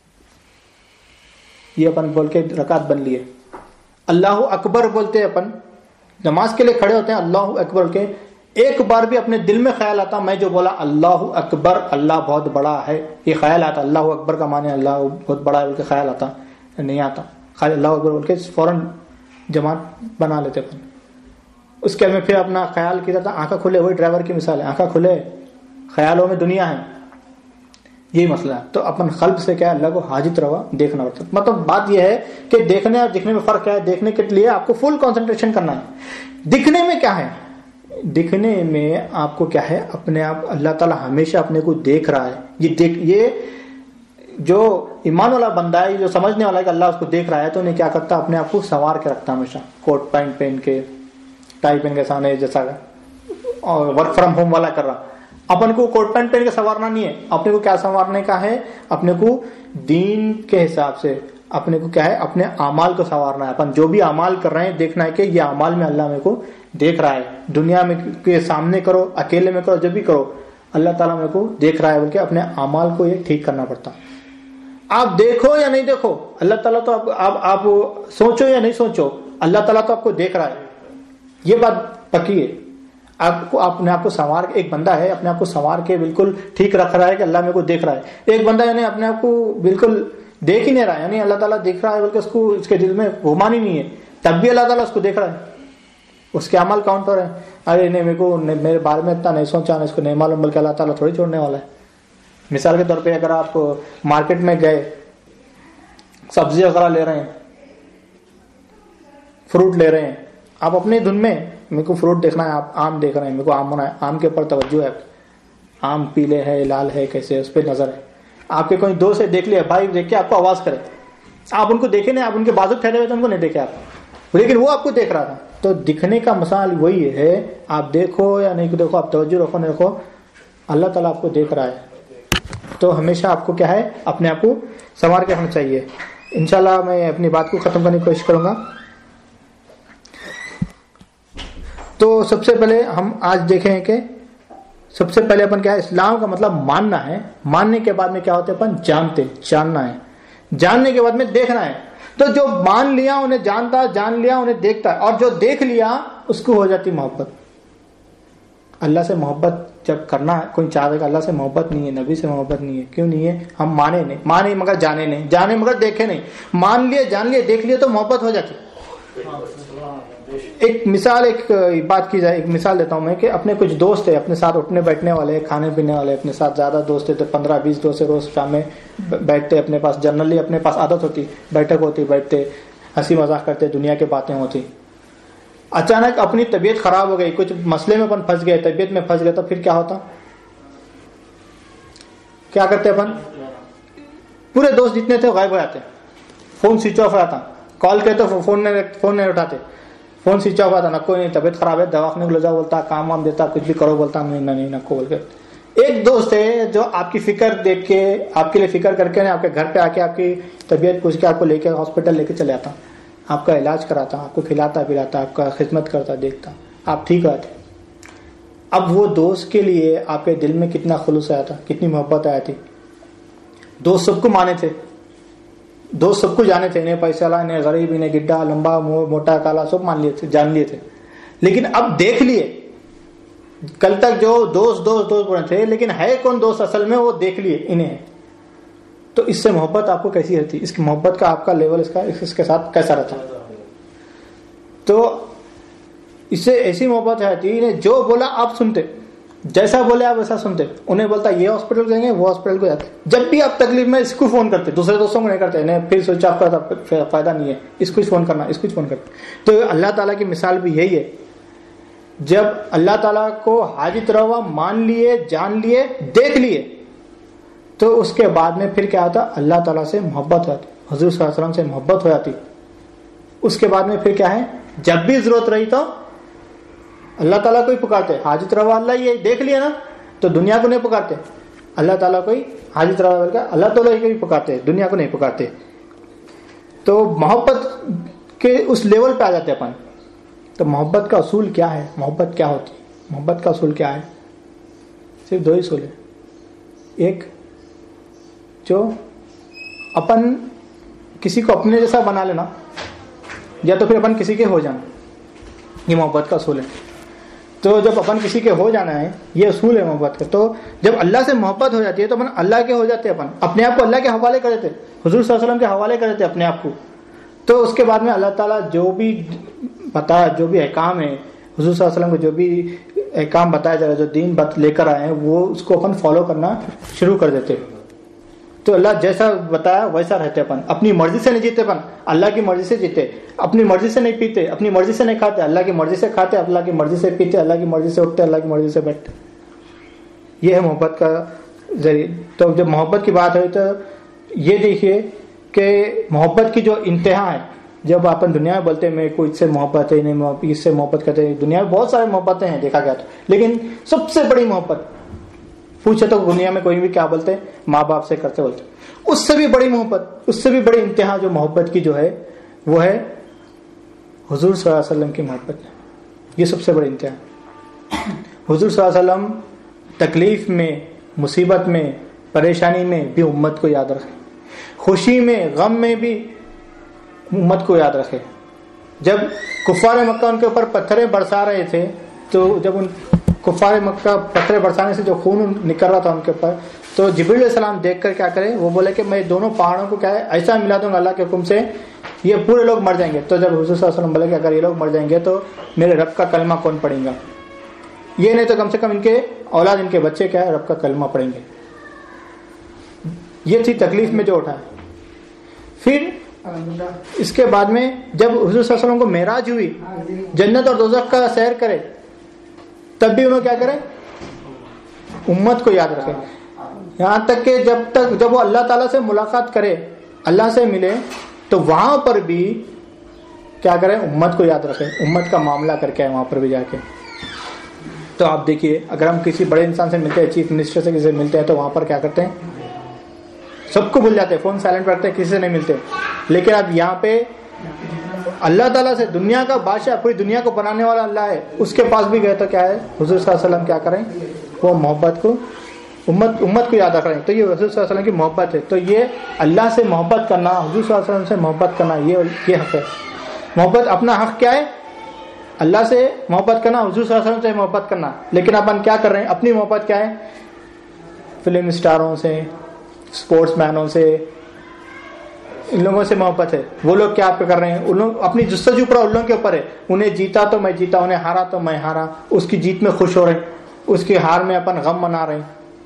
یہ اپن بول کے رکعت بن لیے. اللہ اکبر بولتے اپن نماز کے لیے کھڑے ہوتے ہیں, اللہ اکبر کے ایک بار بھی اپنے دل میں خیال آتا میں جو بولا اللہ اکبر, اللہ بہت بڑا ہے, یہ خیال آتا, اللہ اکبر کا معنی اللہ بہت بڑا ہے بول کے خیال آتا نہیں آتا. خالی اللہ اکبر بول کے فوراً جماعت بنا لیتے اپن. اس کے میں پھر اپنا خیال کیا تھا, آنکھیں کھلے, وہی ڈرائیور کی مثال ہے, آنکھیں کھلے, خیالوں میں دنیا ہے, یہی مسئلہ ہے. تو اپن قلب سے کیا, اللہ کو حاجت روا دیکھنا پڑتا. مطلب بات یہ ہے کہ دیکھنے اور دکھنے میں فرق ہے. دیکھنے کے لیے آپ کو فل کنسنٹریشن کرنا ہے. دکھنے میں کیا ہے, دکھنے میں آپ کو کیا ہے, اپنے آپ اللہ تعالیٰ ہمیشہ اپنے کو دیکھ رہا ہے. یہ جو ایمان والا بندہ ہے, جو سمجھنے والا ہے کہ اللہ اس کو دیکھ رہا ہے, تو انہیں کیا کرتا, اپنے آپ کو سنوار کے رکھتا ہمیشہ, کوٹ پینٹ پہن کے, ٹائی پہن کے, سامنے جیسا اور ورک فرام ہوم والا کر رہا. اپن کو کوٹ پینٹ پہن کے سنوارنا نہیں ہے, اپنے کو کیا سنوارنے کا ہے, اپنے کو دین کے حساب سے, اپنے کو کیا ہے, اپنے اعمال کو سنوارنا ہے. اپن جو بھی اعمال کر رہے ہیں, دیکھنا ہے کہ یہ اعمال میں اللہ میرے کو دیکھ رہا ہے. دنیا میں کے سامنے کرو, اکیلے میں کرو, جب بھی کرو, اللہ تعالیٰ میرے کو دیکھ رہا ہے بلکہ اپنے اعمال کو یہ ٹھیک کرنا پڑتا. آپ دیکھو یا نہیں دیکھو, اللہ تعالیٰ تو آپ سوچو یا نہیں سوچو, اللہ تعالیٰ تو آپ کو دیکھ رہا ہے. یہ بات پکی ہے. آپ کو اپنے آپ کو سنوار, ایک بندہ ہے اپنے آپ کو سنوار کے بالکل ٹھیک رکھ رہا ہے کہ اللہ میرے کو دیکھ رہا ہے. ایک بندہ یعنی اپنے آپ کو بالکل دیکھ ہی نہیں رہا, یعنی اللہ تعالیٰ دیکھ رہا ہے بلکہ اس کو اس کے دل میں گمان ہی نہیں ہے, تب بھی اللہ تعالیٰ اس کو دیکھ رہا ہے, اس کے عمل کاؤنٹ ہو رہے ہیں. ارے نہیں, میرے کو میرے بارے میں اتنا نہیں سوچا, اس کو نہیں معلوم, بلکہ اللہ تعالیٰ تھوڑی چھوڑنے والا ہے. مثال کے طور پہ اگر آپ مارکیٹ میں گئے, سبزی وغیرہ لے رہے ہیں, فروٹ لے رہے ہیں, آپ اپنے دھن میں میرے کو فروٹ دیکھنا ہے, آپ آم دیکھ رہے ہیں, میرے کو آم ہونا ہے, آم کے اوپر توجہ ہے, آم پیلے ہے, لال ہے, کیسے, اس پہ نظر ہے. آپ کے کوئی دوست ہے, دیکھ لیا, بھائی دیکھ کے آپ کو آواز کرے, آپ ان کو دیکھے نہیں, آپ ان کے بازو ٹھہرے ہوئے تو ان کو نہیں دیکھے آپ, لیکن وہ آپ کو دیکھ رہا تھا. تو دکھنے کا مثال وہی ہے, آپ دیکھو یا نہیں دیکھو, آپ توجہ رکھو نہیں رکھو, اللہ تعالیٰ آپ کو دیکھ رہا ہے. تو ہمیشہ آپ کو کیا ہے, اپنے آپ کو سنوار کے رکھنا چاہیے. انشاءاللہ میں اپنی بات کو ختم کرنے کی کوشش کروں گا. تو سب سے پہلے ہم آج دیکھیں کہ سب سے پہلے اپن کیا ہے, اسلام کا مطلب ماننا ہے. ماننے کے بعد میں کیا ہوتا ہے, اپن جانتے, جاننا ہے. جاننے کے بعد میں دیکھنا ہے. تو جو مان لیا انہیں جانتا, جان لیا انہیں دیکھتا ہے, اور جو دیکھ لیا اس کو ہو جاتی محبت. اللہ سے محبت جب کرنا ہے, کوئی چاہتا ہے کہ اللہ سے محبت نہیں ہے, نبی سے محبت نہیں ہے, کیوں نہیں ہے, ہم مانے نہیں مگر جانے نہیں, جانے مگر دیکھے نہیں, مان لیے, جان لیے, دیکھ لیے تو محبت ہو جاتی. ایک مثال, ایک بات کی جائے, ایک مثال دیتا ہوں میں کہ اپنے کچھ دوست ہیں اپنے ساتھ اٹھنے بیٹھنے والے, کھانے پینے والے, اپنے ساتھ زیادہ دوست ہیں, 15-20 دوست روز شام میں بیٹھتے اپنے پاس. جنرلی اپنے پاس عادت ہوتی, بیٹھک ہوتی, بیٹھتے, ہنسی مذاق کرتے, دنیا کی باتیں ہوتی. اچانک اپنی طبیعت خراب ہو گئی, کچھ مسئلے میں اپن پھنس گئے, طبیعت میں پھنس گئے, تو پھر کیا ہوتا, کیا کرتے اپن, پورے دوست جتنے تھے غائب ہو جاتے, فون سوئچ آف رہتا, کال کرتے فون نہیں اٹھاتے, فون سوئچ آف آتا, نہ کوئی نہیں, طبیعت خراب ہے, دواخانے کو لے جاؤ بولتا, کام وام دیتا, کچھ بھی کرو بولتا, نہیں نہ کو بول کے. ایک دوست ہے جو آپ کی فکر دیکھ کے, آپ کے لیے فکر کر کے, آپ کے گھر پہ آ کے آپ کی طبیعت پوچھ کے آپ کو لے کے ہاسپٹل لے کے چلے آتا, آپ کا علاج کراتا, آپ کو کھلاتا پلاتا, آپ کا خدمت کرتا, دیکھتا, آپ ٹھیک آتے. اب وہ دوست کے لیے آپ کے دل میں کتنا خلوص آیا تھا, کتنی محبت آیا تھی. دوست سب کو مانے تھے, دوست سب کو جانے تھے, انہیں پیسے والا, انہیں غریب, انہیں گڈھا, لمبا, موٹا, کالا, سب مان لیے تھے, جان لیے تھے. لیکن اب دیکھ لیے, کل تک جو دوست دوست دوست بنے تھے, لیکن ہے کون دوست اصل میں, وہ دیکھ لیے انہیں. تو اس سے محبت آپ کو کیسی رہتی, اس کی محبت کا آپ کا لیول اس کے ساتھ کیسا رہتا. تو اس سے ایسی محبت رہتی, انہیں جو بولا آپ سنتے, جیسا بولے آپ ویسا سنتے. انہیں بولتا یہ ہاسپٹل جائیں گے, وہ ہاسپٹل کو جاتے. جب بھی آپ تکلیف میں اس کو فون کرتے, دوسرے دوستوں کو نہیں کرتے, انہیں پھر سوئچ آف کرتا, فائدہ نہیں ہے, اس کو فون کرنا, اس کو فون کرتے. تو اللہ تعالیٰ کی مثال بھی یہی ہے. جب اللہ تعالیٰ کو حاجت روا مان لیے, جان لیے, دیکھ لیے, تو اس کے بعد میں پھر کیا ہوتا, اللہ تعالیٰ سے محبت ہوتی, حضور صلی اللہ علیہ وسلم سے محبت ہو جاتی. اس کے بعد میں پھر کیا ہے, جب بھی ضرورت رہی تو اللہ تعالیٰ کو ہی پکارتے. حاجت روا اللہ, یہ دیکھ لیا نا, تو دنیا کو نہیں پکارتے, اللہ تعالیٰ کو ہی حاجت روا بول کے اللہ تعالیٰ کو ہی پکارتے, دنیا کو نہیں پکارتے. تو محبت کے اس لیول پہ آ جاتے اپن. تو محبت کا اصول کیا ہے, محبت کیا ہوتی ہے, محبت کا اصول کیا ہے؟ صرف دو ہی اصول ہے. ایک, جو اپن کسی کو اپنے جیسا بنا لینا, یا تو پھر اپن کسی کے ہو جانا, یہ محبت کا اصول ہے. تو جب اپن کسی کے ہو جانا ہے, یہ اصول ہے محبت کا. تو جب اللہ سے محبت ہو جاتی ہے تو اپن اللہ کے ہو جاتے ہیں, اپن اپنے آپ کو اللہ کے حوالے کر دیتے, حضور صلی اللہ علیہ وسلم کے حوالے کر دیتے اپنے آپ کو. تو اس کے بعد میں اللہ تعالیٰ جو بھی بتا, جو بھی احکام ہے, حضور صلی اللہ علیہ وسلم کو جو بھی احکام بتایا جا رہا ہے, جو دین لے کر آئے ہیں, وہ اس کو اپن فالو کرنا شروع کر دیتے. تو اللہ جیسا بتایا ویسا رہتے اپن. اپنی مرضی سے نہیں جیتے اپن, اللہ کی مرضی سے جیتے. اپنی مرضی سے نہیں پیتے, اپنی مرضی سے نہیں کھاتے, اللہ کی مرضی سے کھاتے, اللہ کی مرضی سے پیتے, اللہ کی مرضی سے اٹھتے, اللہ کی مرضی سے بیٹھتے. یہ ہے محبت کا ذریعہ. تو جب محبت کی بات ہوئی تو یہ دیکھیے کہ محبت کی جو انتہا ہے, جب اپن دنیا میں بولتے ہیں میں کوئی اس سے محبت ہے, نہیں اس سے محبت کرتے ہیں, دنیا میں بہت سارے محبتیں ہیں دیکھا گیا تو, لیکن سب سے بڑی محبت پوچھے تو دنیا میں کوئی بھی کیا بولتے ہیں, ماں باپ سے کرتے بولتے. اس سے بھی بڑی محبت, اس سے بھی بڑی انتہا جو محبت کی جو ہے, وہ ہے حضور صلی اللہ علیہ وسلم کی محبت. یہ سب سے بڑی انتہا. حضور صلی اللہ علیہ وسلم تکلیف میں, مصیبت میں, پریشانی میں بھی امت کو یاد رکھے, خوشی میں, غم میں بھی امت کو یاد رکھے. جب کفار مکہ ان کے اوپر پتھریں برسا رہے تھے, تو جب ان کفار مکہ پتھریں برسانے سے جو خون نکل رہا تھا ان کے اوپر, تو جبریل علیہ السلام دیکھ کر کیا کرے, وہ بولے کہ میں دونوں پہاڑوں کو کیا ہے ایسا ملا دوں گا اللہ کے حکم سے, یہ پورے لوگ مر جائیں گے. تو جب حضور صلی اللہ علیہ وسلم بولے کہ اگر یہ لوگ مر جائیں گے تو میرے رب کا کلمہ کون پڑھیں گا, یہ نہیں تو کم سے کم ان کے اولاد, ان کے بچے کیا ہے رب کا کلمہ پڑھیں گے. یہ تھی تکلیف میں جو اٹھا. پھر اس کے بعد میں جب حضور صلی اللہ علیہ وسلم کو معراج ہوئی, جنت اور دوزخ کا سیر کرے, تب بھی انہوں کیا کرے, امت کو یاد رکھے. یہاں تک کہ جب وہ اللہ تعالیٰ سے ملاقات کرے, اللہ سے ملے, تو وہاں پر بھی کیا کرے, امت کو یاد رکھے, امت کا معاملہ کر کے وہاں پر بھی جا کے. تو آپ دیکھیے اگر ہم کسی بڑے انسان سے ملتے ہیں, چیف منسٹر سے کسی سے ملتے ہیں, تو وہاں پر کیا کرتے ہیں, سب کو بھول جاتے ہیں, فون سائلنٹ رکھتے ہیں, کسی سے نہیں ملتے. لیکن اب یہاں پہ اللہ تعالیٰ سے, دنیا کا بادشاہ, پوری دنیا کو بنانے والا اللہ ہے, اس کے پاس بھی گئے تو کیا ہے, حضور صلی اللہ علیہ وسلم کیا کریں, وہ محبت کو, امت کو یاد رکھ رہے ہیں. تو یہ حضور صلی اللہ علیہ وسلم کی محبت ہے. تو یہ اللہ سے محبت کرنا, حضور صلی اللہ علیہ وسلم سے محبت کرنا, یہ حق ہے. محبت اپنا حق کیا ہے, اللہ سے محبت کرنا, حضور صلی اللہ علیہ وسلم سے محبت کرنا. لیکن اپن کیا کر رہے ہیں, اپنی محبت کیا ہے, فلم اسٹاروں سے, اسپورٹس مینوں سے, ان لوگوں سے محبت ہے. وہ لوگ کیا کر رہے ہیں, ان لوگ اپنی جستجو پر ان لوگوں کے اوپر ہے. انہیں جیتا تو میں جیتا, انہیں ہارا تو میں ہارا, اس کی جیت میں خوش ہو رہے ہیں, اس کی ہار میں اپن غم منا رہے ہیں.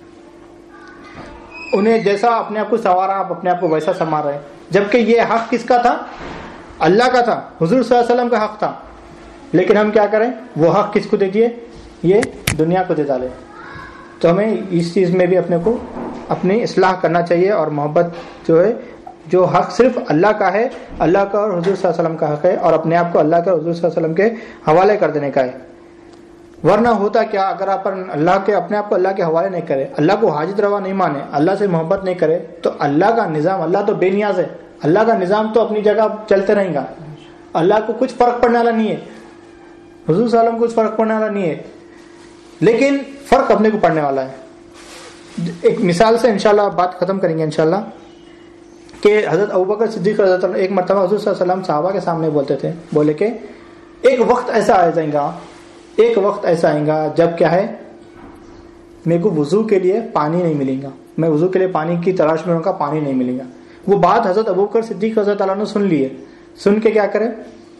انہیں جیسا اپنے آپ کو سنوارا, آپ اپنے آپ کو ویسا سنوار رہے ہیں. جبکہ یہ حق کس کا تھا, اللہ کا تھا, حضور صلی اللہ علیہ وسلم کا حق تھا. لیکن ہم کیا کریں, وہ حق کس کو دے دیے, یہ دنیا کو دے ڈالے. تو ہمیں اس چیز میں بھی اپنے کو اپنی اصلاح کرنا چاہیے. اور محبت جو ہے, جو حق صرف اللہ کا ہے, اللہ کا اور حضور صلی اللہ علیہ وسلم کا حق ہے, اور اپنے آپ کو اللہ کا, حضور صلی اللہ علیہ وسلم کے حوالے کر دینے کا ہے. ورنہ ہوتا کیا, اگر اپن اللہ کے, اپنے آپ کو اللہ کے حوالے نہیں کرے, اللہ کو حاجت روا نہیں مانے, اللہ سے محبت نہیں کرے, تو اللہ کا نظام, اللہ تو بے نیاز ہے, اللہ کا نظام تو اپنی جگہ چلتے رہیں گا. اللہ کو کچھ فرق پڑنے والا نہیں ہے, حضور صلی اللہ علیہ وسلم کو کچھ فرق پڑنے والا نہیں ہے, لیکن فرق اپنے کو پڑنے والا ہے. ایک مثال سے انشاءاللہ بات ختم کریں گے انشاءاللہ. کہ حضرت ابوبکر صدیق رضی اللہ عنہ ایک مرتبہ حضور صلی اللہ علیہ وسلم صحابہ کے سامنے بولتے تھے, بولے کہ ایک وقت ایسا آ جائے گا, ایک وقت ایسا آئے گا جب کیا ہے میرے کو وضو کے لیے پانی نہیں ملے گا, میں وضو کے لیے پانی کی تلاش میں رہوں گا, پانی نہیں ملے گا. وہ بات حضرت ابوبکر صدیق رضی اللہ عنہ سن لیے, سن کے کیا کرے,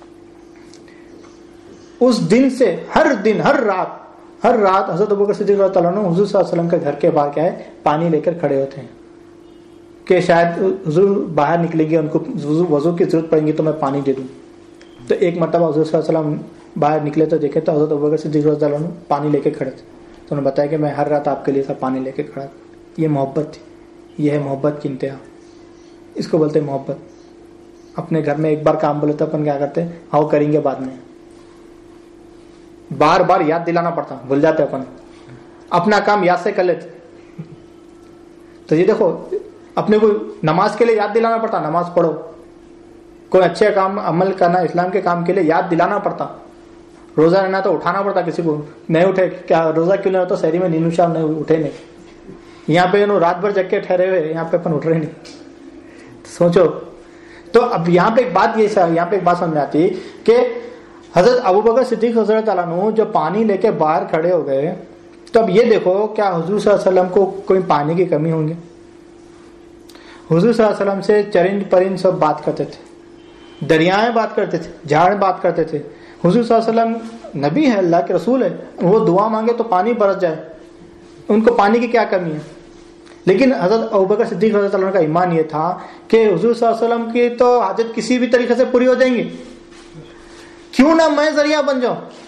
اس دن سے ہر دن ہر رات حضرت ابوبکر صدیق رضی اللہ عنہ حضور صلی اللہ علیہ وسلم کے گھر کے باہر کیا ہے پانی لے کر کھڑے ہوتے ہیں کہ شاید حضور باہر نکلیں گے, ان کو وضو کی ضرورت پڑے گی تو میں پانی دے دوں. تو ایک مرتبہ حضور صلی اللہ علیہ وسلم باہر نکلے تو دیکھے تو حضرت ابوبکر صدیق رضی اللہ عنہ پانی لے کے کھڑے تھے. تو انہوں نے بتایا کہ میں ہر رات آپ کے لیے پانی لے کے کھڑا. یہ محبت تھی, یہ ہے محبت کی انتہا, اس کو بولتے ہیں محبت. اپنے گھر میں ایک بار کام بولے تو اپن کیا کرتے, ہاں کریں گے بعد میں, بار بار یاد دلانا پڑتا, بھول جاتے اپن, اپنا کام یاد سے کر لیتے. تو یہ دیکھو اپنے کو نماز کے لیے یاد دلانا پڑتا, نماز پڑھو, کوئی اچھے کام عمل کرنا اسلام کے کام کے لیے یاد دلانا پڑتا. روزہ رہنا تو اٹھانا پڑتا, کسی کو نہیں اٹھے کیا روزہ کیوں نہیں ہوتا, شہری میں نیند شام نہیں اٹھے نہیں, یہاں پہ رات بھر جگ کے ٹھہرے ہوئے, یہاں پہ اپن اٹھ رہے نہیں. سوچو. تو اب یہاں پہ ایک بات سمجھ آتی کہ حضرت ابوبکر صدیق رضی اللہ عنہ جو پانی لے کے باہر کھڑے ہو گئے, تو اب یہ دیکھو کیا حضور صلی اللہ علیہ وسلم کو کوئی پانی کی کمی ہوں گی؟ حضور صلی اللہ علیہ وسلم سے چرند پرند سب بات کرتے تھے, دریائیں بات کرتے تھے, جھاڑ بات کرتے تھے. حضور صلی اللہ علیہ وسلم نبی ہے, اللہ کے رسول ہے, وہ دعا مانگے تو پانی برس جائے, ان کو پانی کی کیا کمی ہے؟ لیکن حضرت ابوبکر صدیق رضی اللہ عنہ کا ایمان یہ تھا کہ حضور صلی اللہ علیہ وسلم کی تو حاجت کسی بھی طریقے سے پوری ہو جائیں گی, کیوں نہ میں ذریعہ بن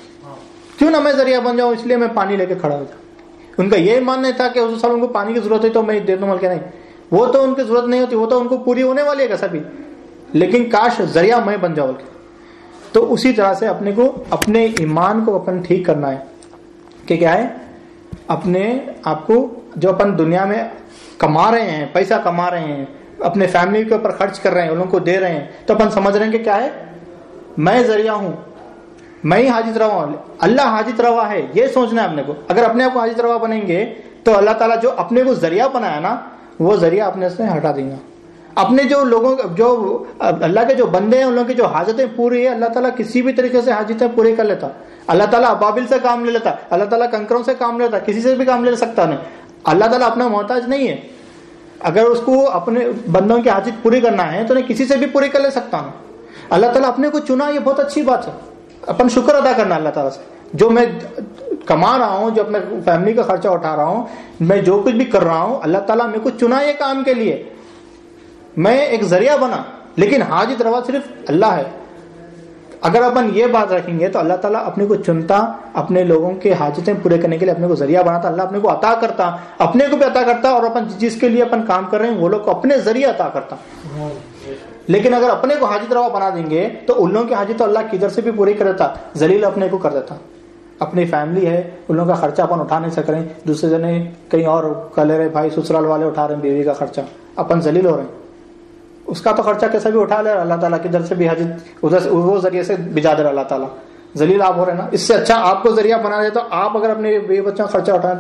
جاؤں, اس لیے میں پانی لے کے کھڑا ہو جاؤں. ان کا یہ ایمان نہیں تھا کہ حضور صلی اللہ علیہ وسلم کو پانی کی ضرورت ہے تو میں دے دوں, بلکہ نہیں, وہ تو ان کی ضرورت نہیں ہوتی, وہ تو ان کو پوری ہونے والی ہے سبھی, لیکن کاش ذریعہ میں بن جاؤں. تو اسی طرح سے اپنے کو اپنے ایمان کو اپن ٹھیک کرنا ہے کہ کیا ہے, اپنے آپ کو جو اپن دنیا میں کما رہے ہیں, پیسہ کما رہے ہیں, اپنے فیملی کے اوپر خرچ کر رہے ہیں, ان لوگوں کو دے رہے ہیں, تو اپن سمجھ رہے ہیں کہ کیا ہے, میں ذریعہ ہوں, میں ہی حاجت روا ہوں, اللہ حاجت روا ہے, یہ سوچنا ہے اپنے کو. اگر اپنے آپ کو حاجت روا بنیں گے تو اللہ تعالیٰ جو اپنے کو ذریعہ بنایا نا, وہ ذریعہ اپنے سے ہٹا دیں گا. اپنے جو لوگوں جو اللہ کے جو بندے ہیں ان لوگوں کی جو حاجتیں پوری ہے, اللہ تعالیٰ کسی بھی طریقے سے حاجتیں پوری کر لیتا. اللہ تعالیٰ ابابل سے کام لے لیتا, اللہ تعالیٰ کنکروں سے کام لے لیتا, کسی سے بھی کام لے سکتا نہیں. اللہ تعالیٰ اپنا محتاج نہیں ہے. اگر اس کو اپنے بندوں کی حاجت پوری کرنا ہے تو نہیں کسی سے بھی پوری کر لے سکتا نا. اللہ تعالیٰ اپنے کو چنا, یہ بہت اچھی بات ہے. اپن شکر ادا کرنا اللہ تعالیٰ سے, جو میں کما رہا ہوں, جو اپنے فیملی کا خرچہ اٹھا رہا ہوں, میں جو کچھ بھی کر رہا ہوں, اللہ تعالیٰ میرے کو چنا یہ کام کے لیے, میں ایک ذریعہ بنا, لیکن حاجت روا صرف اللہ ہے. اگر اپن یہ بات رکھیں گے تو اللہ تعالیٰ اپنے کو چنتا, اپنے لوگوں کے حاجتیں پورے کرنے کے لیے اپنے کو ذریعہ بناتا, اللہ اپنے کو عطا کرتا, اپنے کو بھی عطا کرتا, اور اپن جس کے لیے اپن کام کر رہے ہیں وہ لوگ کو اپنے ذریعے عطا کرتا. لیکن اگر اپنے کو حاجت روا بنا دیں گے تو ان لوگوں کی حاجت تو اللہ کی ادھر سے بھی پوری کر دیتا, ذلیل اپنے کو کر دیتا. اپنی فیملی ہے, ان لوگوں کا خرچہ اپن اٹھا نہیں سک رہے ہیں, دوسرے جنے کہیں اور کر لے رہے, بھائی سسرال والے اٹھا رہے ہیں بیوی کا خرچہ, اپن ذلیل ہو رہے ہیں. اس کا تو خرچہ کیسا بھی اٹھا لے, اللہ تعالیٰ کی طرف سے بھی حاجت ادھر سے وہ ذریعے سے بجا دے رہا اللہ تعالیٰ. ذلیل آپ ہو رہے نا, اس سے اچھا آپ کو ذریعہ بنا دے, تو آپ اگر اپنے بیوی بچوں کا خرچہ اٹھائیں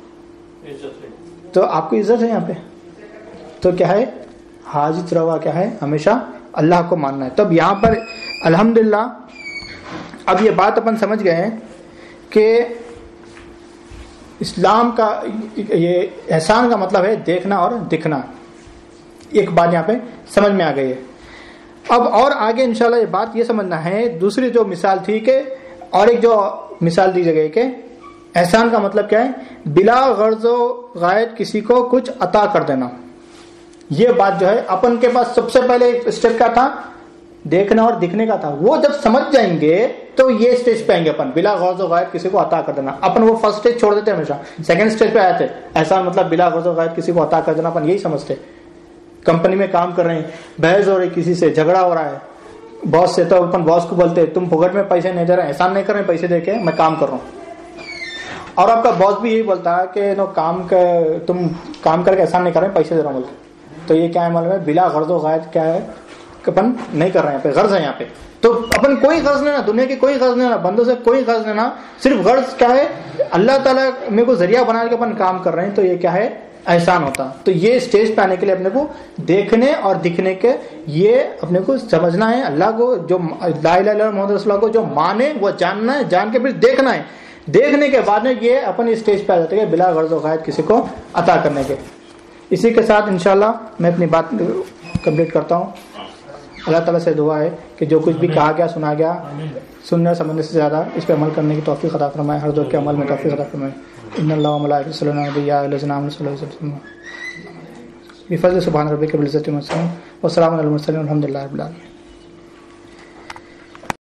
تو آپ کی عزت ہے یہاں پہ. تو کیا ہے, حاجت روا کیا ہے, ہمیشہ اللہ کو ماننا ہے. تب یہاں پر الحمدللہ اب یہ بات اپن سمجھ گئے ہیں کہ اسلام کا یہ احسان کا مطلب ہے دیکھنا اور دکھنا. ایک بات یہاں پہ سمجھ میں آ گئی ہے. اب اور آگے انشاءاللہ یہ بات یہ سمجھنا ہے, دوسری جو مثال تھی کہ, اور ایک جو مثال دی گئی کہ احسان کا مطلب کیا ہے, بلا غرض و غایت کسی کو کچھ عطا کر دینا. یہ بات جو ہے اپن کے پاس سب سے پہلے اسٹیپ کا تھا, دیکھنا اور دکھنے کا تھا. وہ جب سمجھ جائیں گے تو یہ اسٹیج پہ آئیں گے اپن, بلا غرض و غایت کسی کو عطا کر دینا. اپن وہ فرسٹ اسٹیج چھوڑ دیتے ہمیشہ, سیکنڈ اسٹیج پہ آئے تھے. احسان مطلب بلا غرض و غایت کسی کو عطا کر دینا, اپن یہی سمجھتے. کمپنی میں کام کر رہے ہیں, بحث ہو رہی, کسی سے جھگڑا ہو رہا ہے باس سے, تو اپن باس کو بولتے تم پھگٹ میں پیسے نہیں دے رہے, احسان نہیں کر رہے پیسے دے کے, میں کام کر رہا ہوں. اور آپ کا باس بھی یہی بولتا ہے کہ تم کام کر کے احسان نہیں کر رہے, پیسے دے رہا ہوں بولتے. تو یہ کیا ہے معلوم ہے, بلا غرض و غایت کیا ہے کہ اپن نہیں کر رہے ہیں, غرض ہے یہاں پہ. تو اپن کوئی غرض نہیں نا, دنیا کی کوئی غرض نہیں نا, بندوں سے کوئی غرض نہیں نا, صرف غرض کیا ہے, اللہ تعالیٰ میرے کو ذریعہ بنا کے اپن کام کر رہے ہیں. تو یہ کیا ہے, احسان ہوتا. تو یہ اسٹیج پہ آنے کے لیے اپنے کو دیکھنے اور دکھنے کے یہ اپنے کو سمجھنا ہے. اللہ کو جو لا الہ الا اللہ محمد رسول اللہ کو جو مانے وہ جاننا ہے, جان کے پھر دیکھنا ہے. دیکھنے کے بعد میں یہ اپنی اسٹیج پہ آ جاتے ہیں بلا غرض و غائب کسی کو عطا کرنے کے. اسی کے ساتھ انشاءاللہ میں اپنی بات کمپلیٹ کرتا ہوں. اللہ تعالیٰ سے دعا ہے کہ جو کچھ بھی کہا گیا سنا گیا سننے سمجھنے سے زیادہ اس پہ عمل کرنے کی توفیق عطا فرمائے, ہر دور کے عمل میں توفیق عطا فرمائے. ان اللہ و ملائکۃہ یصلون علی النبی یا ایھا الذین آمنوا صلی اللہ علیہ وسلم بفضل سبحان ربک رب العزۃ عما یصفون وسلام علی المرسلین والحمد للہ رب العالمین.